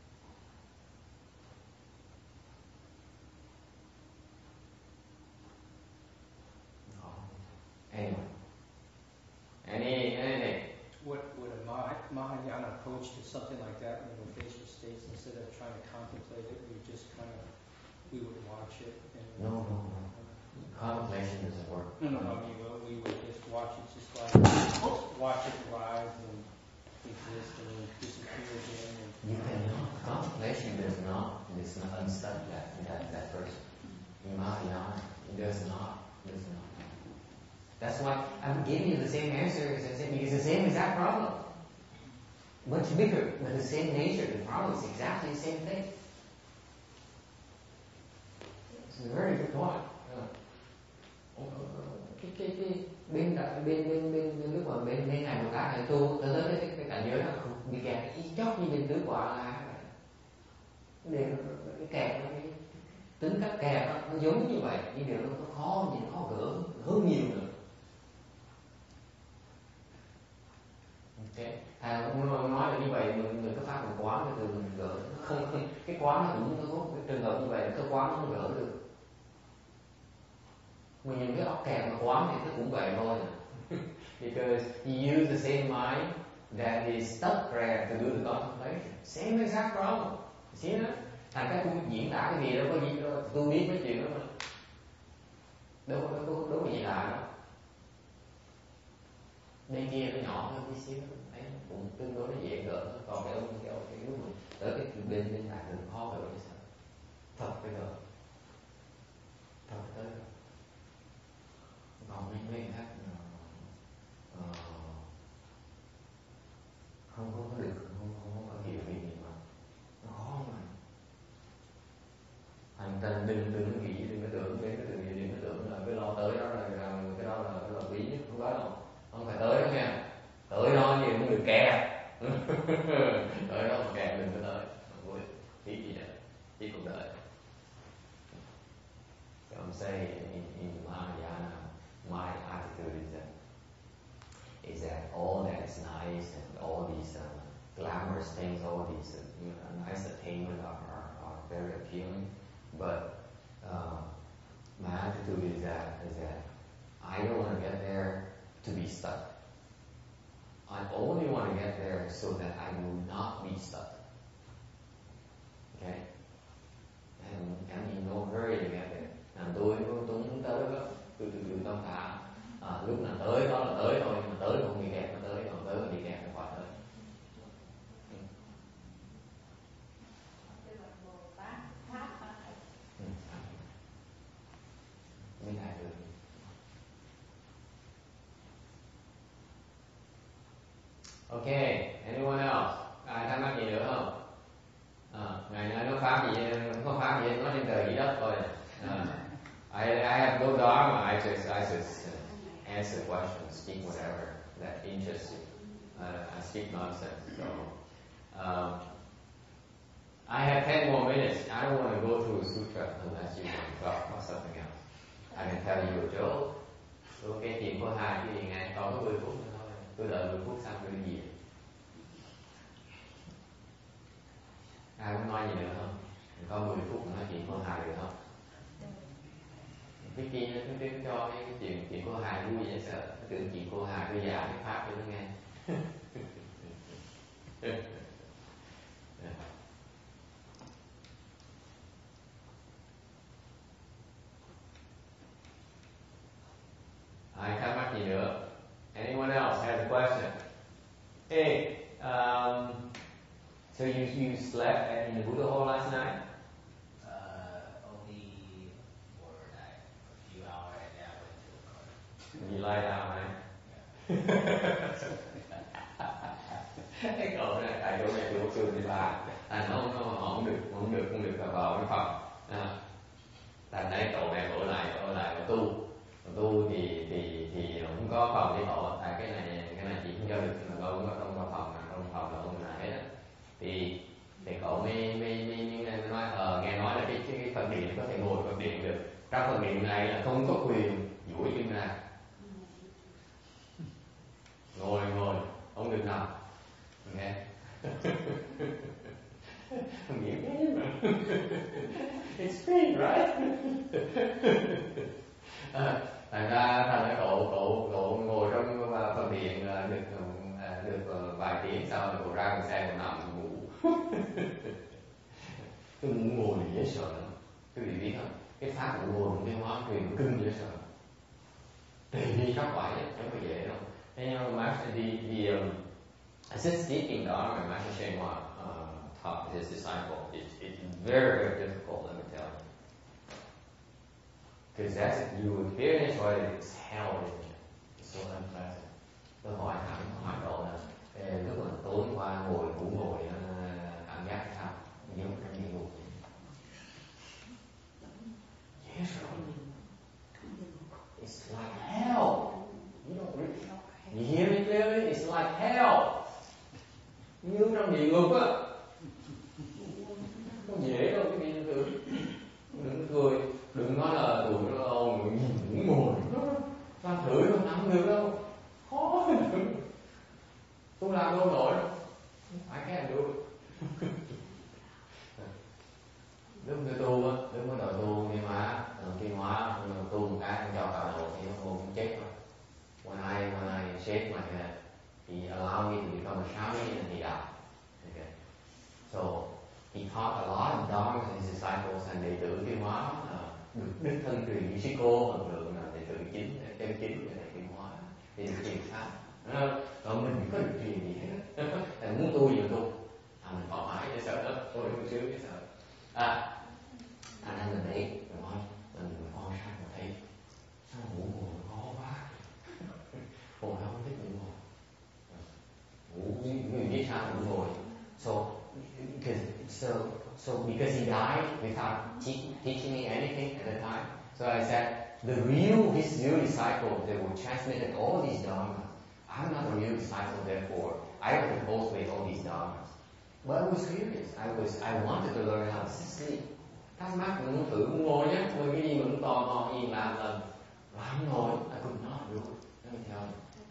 Anyway. Any, anything? Would, would a Mah- Mahayana approach to something like that when we're faced with states, instead of trying to contemplate it, we just kind of, we would watch it? And No, no, no. Contemplation doesn't work. No, no, no, I mean, well, we would just watch it, just like, watch it rise and exist and then disappear again. And You cannot. Contemplation does not, does not unstuck that, that, that person. In Mahayana, it does not, does not. That's why I'm giving you the same answer as I said, because it's the same exact problem. Much bigger, but the same nature. The problem is exactly the same thing. It's a very good point. Cái, cái, cái, bên, bên, bên, bên, bên, lúc mà bên, bên này một cái tu tới tới cái, cái cảnh giới đó không bị kẹt y chóc như bên tứ quả là để cái kẹt nó cái tính cách kẹt nó, nó giống như vậy, nhưng điều nó khó nhìn khó gỡ hơn nhiều nữa. Okay. À, muốn nói là như vậy mình người có pháp một quán thì từ mình gỡ không, không cái quán nó cũng nó có cái trường hợp như vậy, cái quán nó không gỡ được. Mình nhìn cái óc kẹt mà quán thì nó cũng vậy thôi. Because he used the same mind that he stuck prayer to do the contemplation. Same exact problem. See that? Thành cái tôi diễn tả cái gì đâu có gì đâu, tôi biết mấy chuyện đó mà. Đâu có đâu có đâu có gì lạ đâu. Bên kia nó nhỏ hơn tí xíu, thấy cũng tương đối nó dễ gỡ, còn cái ông cái ông cái lúc mình tới cái bên bên này thì khó gỡ như sao? Thật cái gỡ, thật tới. Còn mấy mấy khác uh, không không có được, không không có hiểu vì gì mà nó khó mà. Thành ra đừng đừng nghĩ, đừng có tưởng đến cái từ gì, đừng có tưởng là cái lo tới đó là cái đó là cái là quý nhất, không có đâu, không phải tới đó nha. Tới đó thì cũng được kẹt. Tới đó mà kẹt đừng có tới, không vui, tí gì vậy, tí cuộc đời. So I'm saying in, in Mahayana, my attitude is that is that all that is nice and all these uh, glamorous things, all these uh, you know, nice attainment are, are, are very appealing, but uh, my attitude is that is that I don't want to get there to be stuck. I only want to get there so that I will not be stuck. Okay? And, and in no hurry to get there. Làm tôi tôi muốn tới đó, tôi từ từ tâm thả. À, lúc nào tới đó là tới thôi, nhưng mà tới không bị kẹt nó tới, còn tới mà bị kẹt thì khỏi tới. Mới đạt được. Okay, anyone else? Ai thắc mắc gì nữa không? À, ngày nay nó pháp gì, không có pháp gì, nó trên trời dưới đất thôi. À, I, I have no dharma. I just, I just answer questions, speak whatever that interests you. Uh, I speak nonsense. So, um, I have ten more minutes. I don't want to go through sutra unless you want to talk about something else. I can tell you a joke. Tôi cái chuyện có hai cái gì ngay, còn có mười phút nữa thôi. Tôi đợi mười phút xong tôi đi về. Ai muốn nói gì nữa không? Mình có mười phút nói chuyện có hai được không? Cái kia nó cứ cho cái chuyện chuyện cô hài vui vậy sợ, nó tưởng chuyện cô hài tôi giảng cái pháp cho nó nghe. Ai thắc mắc gì nữa? Anyone else has a question? Hey, um, so you you slept in the Buddha hall last night? You lie down, right? Cái cậu này, tại chỗ này chỗ xưa thì bà, à, nó không, nó không được, không được, không được vào cái phòng. À, thành đấy cậu này ở lại, ở lại và tu, tu thì thì thì không có phòng để cậu, tại cái này cái này chỉ không cho được, mà cậu không có trong vào phòng, trong phòng là không là hết á. Thì thì cậu mới mới mới, mới nói, ờ, nghe nói là cái cái, cái phần điện có thể ngồi phần điện được, trong phần điện này là không có quyền duỗi chân ra. Ngồi ngồi không được nằm, nghe không hiểu thế mà. It's free, right? À, thành ra thành ra cậu cậu cậu ngồi trong phần điện được được vài tiếng sau rồi cậu ra con xe cậu nằm ngủ. Tôi muốn ngồi thì dễ sợ lắm. Quý vị biết không? Cái pháp của ngồi cái hóa truyền cưng dễ sợ. Tiền đi khắp quải chẳng phải dễ đâu. Thế nhưng mà the, the um, assist speaking Dharma, Master Shen Hua uh, taught his disciple. It's, it's very, very difficult, let me tell you. Because that's, you experience what it's hell, isn't it? It's so unpleasant. Tôi hỏi thẳng, hỏi cậu là lúc mà tối qua ngồi, ngủ ngồi, cảm giác sao? Giống trong địa ngục. Yes, it's like hell. You don't really know You hear me clearly? It's like hell. Như trong địa ngục á. Không dễ đâu quý vị đừng đừng cười, đừng nói là tụi nó ông ngủ ngồi ta thử không nắm được đâu, khó tôi làm đâu nổi đâu, I can't do it. Lúc tôi tu á, lúc mới đầu tu nhưng mà đầu tiên hóa tu một cái cho cả đầu thì nó cũng chết rồi. When I when I shake my head, he allowed me to become a shaman and he died. Okay, so he taught a lot of dharma to his disciples and đệ tử Tiêu Hóa uh, được đích thân truyền như sư cô Hồng Lượng là đệ tử chính chân chính của thầy Tiêu Hóa thì được truyền pháp. Còn mình có được truyền gì hết, là muốn tu gì mà tu, à, mình thoải mái để sợ đó, tôi không sướng để sợ. À, anh em mình để mình nói mình quan sát mình thấy sao ngủ ngồi khó quá, hồi đó không thích ngủ ngồi, ngủ người biết sao ngủ ngồi, so because so so because he died without te- teaching me anything at the time, so I said the real his real disciples they were transmitted all these dharmas. I'm not a real disciple, therefore I was supposed with all these dharmas. But I was curious. I was I wanted to learn how to sleep. Thắc mắc mình muốn thử muốn ngồi nhé, ngồi cái gì mình cũng tò mò gì làm lần, và không ngồi, I could not do it. Let me tell you.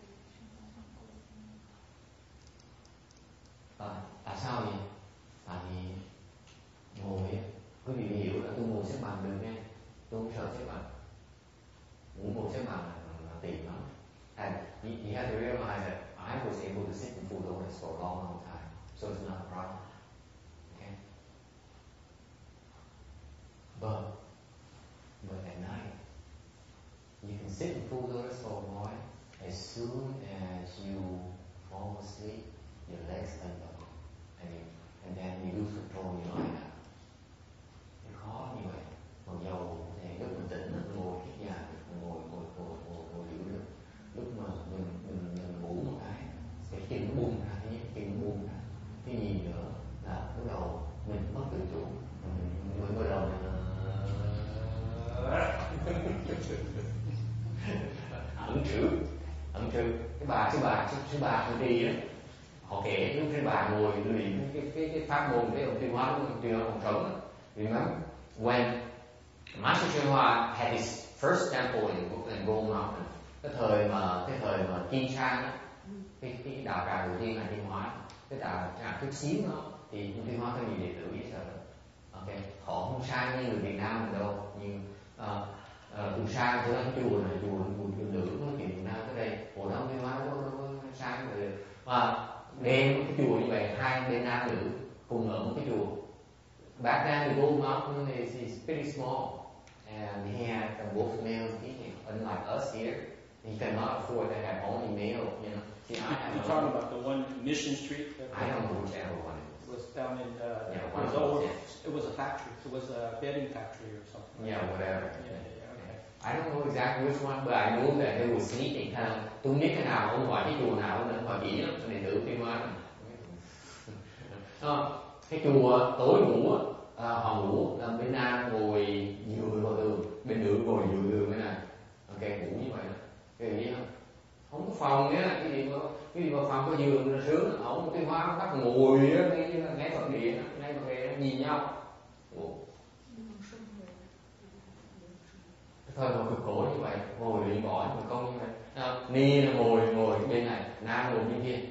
À, tại sao vậy? Tại vì ngồi á, quý vị hiểu là tôi ngồi xếp bằng được nha, tôi không sợ xếp bằng. Muốn ngồi xếp bằng là, là tiện lắm. And you, you have to realize that I was able to sit in full lotus for a long, long time, so it's not a problem. Okay? But, but at night, you can sit in full lotus for a while. As soon as you fall asleep, your legs unbuckle, and you, and then you lose control of your mind. Khó như vậy. Còn dầu thì lúc mình tỉnh mình ngồi kiết già, ngồi ngồi ngồi ngồi ngồi giữ được. Lúc mà mình mình mình ngủ một cái, cái chân nó buông ra, cái chân nó buông ra. Cái gì nữa là bắt đầu mình mất tự chủ, mình mình bắt đầu mình ẩn trữ, ẩn trữ. Cái bà sư bà sư, sư bà sư đi á, họ kể lúc sư bà ngồi luyện cái cái cái pháp môn cái ông Tiêu Hóa, ông Tiêu Hóa còn sống á. Remember when Master Chuyên Hoa had his first temple in, in Gold Mountain, cái thời mà cái thời mà Kim Sang á, cái cái đạo tràng đầu tiên là Tiêu Hóa, cái đạo tràng chút xíu đó thì Tiêu Hóa có nhiều đệ tử dễ sợ. Ok, họ không sang như người Việt Nam mình đâu, nhưng uh, uh, sang tôi nói chùa này chùa chùa nữ nói chuyện Việt Nam tới đây, hồi đó Tiêu Hóa nó nó sang rồi và đem cái chùa như vậy hai bên nam nữ cùng ở một cái chùa. Back then, the Gold Mountain is, is pretty small, and he had uh, both male and female. Unlike us here, he cannot afford to have only male. You know, see, I have. You're talking about the one Mission Street. I don't know whichever one it was. Was down in. Uh, yeah, it one was of over, those, yeah. It was a factory. It was a bedding factory or something. Yeah, whatever. Yeah, yeah, yeah, okay. I don't know exactly which one, but I know that they were sleeping. Kind of, tôi không biết cái nào, ông hỏi cái chùa nào, ông hỏi kỹ lắm, cho nên thử phim qua. Cái chùa tối ngủ á, à, họ ngủ là bên nam ngồi dựa vào tường, bên nữ ngồi dựa tường thế này, ok, ngủ như vậy đó, cái gì không? Không có phòng nhá, cái gì mà cái gì mà phòng có giường là sướng, ổng Tiêu Hóa bắt ngồi á, ngay ngay Phật điện, ngay Phật điện nhìn nhau, ngủ. Thời mà cực khổ như vậy, ngồi luyện bỏ mà không như vậy, à, ni là ngồi ngồi bên này, nam ngồi bên kia.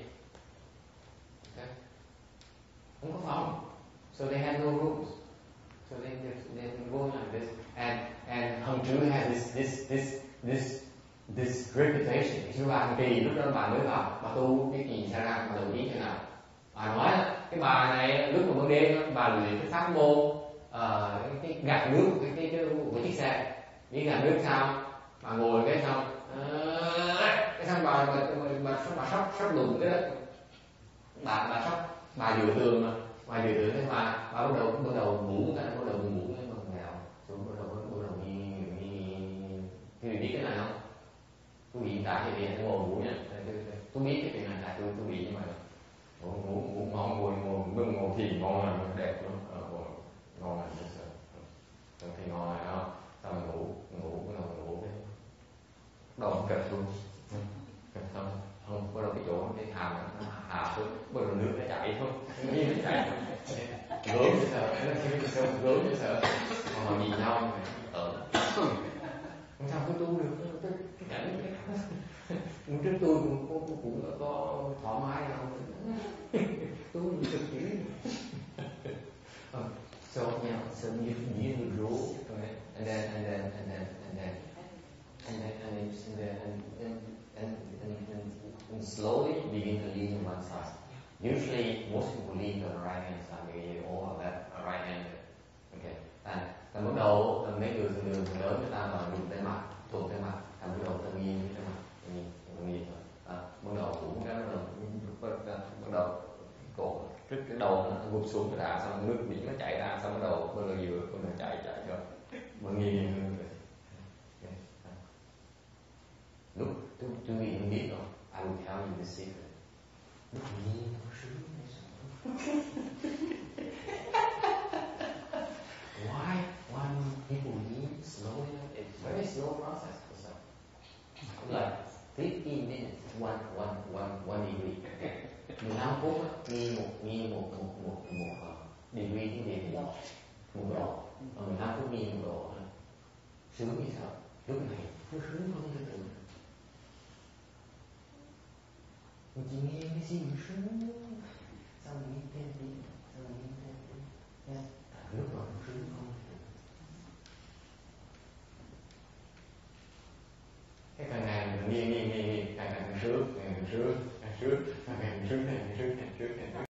Không có phòng, so they had no rooms, so they they they go like this, and and Hồng Trứ had this this this this this reputation. Sư bà Hồng Trì lúc đó bà mới vào, bà tu cái gì xảy ra, bà đầu tiên thế nào? Bà nói cái bà này lúc mà ban đêm bà luyện cái pháp môn uh, cái, cái gạt nước cái cái cái của chiếc xe, đi gạt nước sao? Bà ngồi cái xong, uh, cái xong bà bà bà, bà, bà sắp sắp đụng cái đó, bà bà sắp bà dựa tường mà, bà dựa tường cái bà bà bắt đầu bắt đầu ngủ cái bắt đầu ngủ cái bằng mèo xuống bắt đầu bắt đầu đi đi quý vị biết cái này không? Quý vị hiện tại thì thì ngồi ngủ nha, tôi biết cái chuyện này tại tôi tôi bị như vậy, ngủ ngủ ngủ ngon ngồi ngồi ngồi ngồi thì ngon là đẹp lắm, ngon là rất sợ, thì ngon là đó, xong rồi ngủ ngủ bắt đầu ngủ cái đầu kịch luôn, kịch xong nó kêu cái sâu gớm cái sợ mà họ nhìn nhau ở không sao tôi tu được tôi cái cảnh cái cảnh trước tôi cũng cũng, cũng, cũng có thoải mái đâu tu gì cực kỹ so yeah so you you grow right and then and then and then and then and then and then and then and and and, and, and, and slowly begin to lean on one side. Usually most people lean on the right hand side because they all have that right hand. Okay. À, là bắt đầu mấy người thường thường người lớn người ta là dùng tay mặt, tuột tay mặt, à, bắt đầu tự nhiên tay mặt, tự nhiên, tự nhiên thôi. À, bắt đầu cũng cái bắt đầu bắt đầu cổ trước cái đầu nó gục xuống cái đà, xong nước biển nó chảy ra, xong bắt đầu bắt đầu vừa bắt đầu chạy chạy rồi, bắt nghiêng hơn rồi. Lúc tôi tôi nghĩ không biết đâu, I will tell you the secret. Lúc nghiêng nó sướng hay sao? Why? Why people lean slowly? It's very slow process. So, like fifteen minutes, one, one, one, one degree. mười lăm phút nghiêng một nghiêng một một một một degree tiếng Việt một độ. mười lăm phút nghiêng một độ. Sướng như sao? Lúc này nó sướng không thể tưởng. Mình chỉ nghe cái gì mà sướng. Sao mình nghe tên đi? Sao mình nghe tên đi? Nha. Lúc đó nó sướng không thể tưởng. Cái càng ngày mình nghiêng nghiêng nghiêng nghiêng càng càng sướng càng càng sướng càng sướng càng càng sướng càng sướng càng sướng càng sướng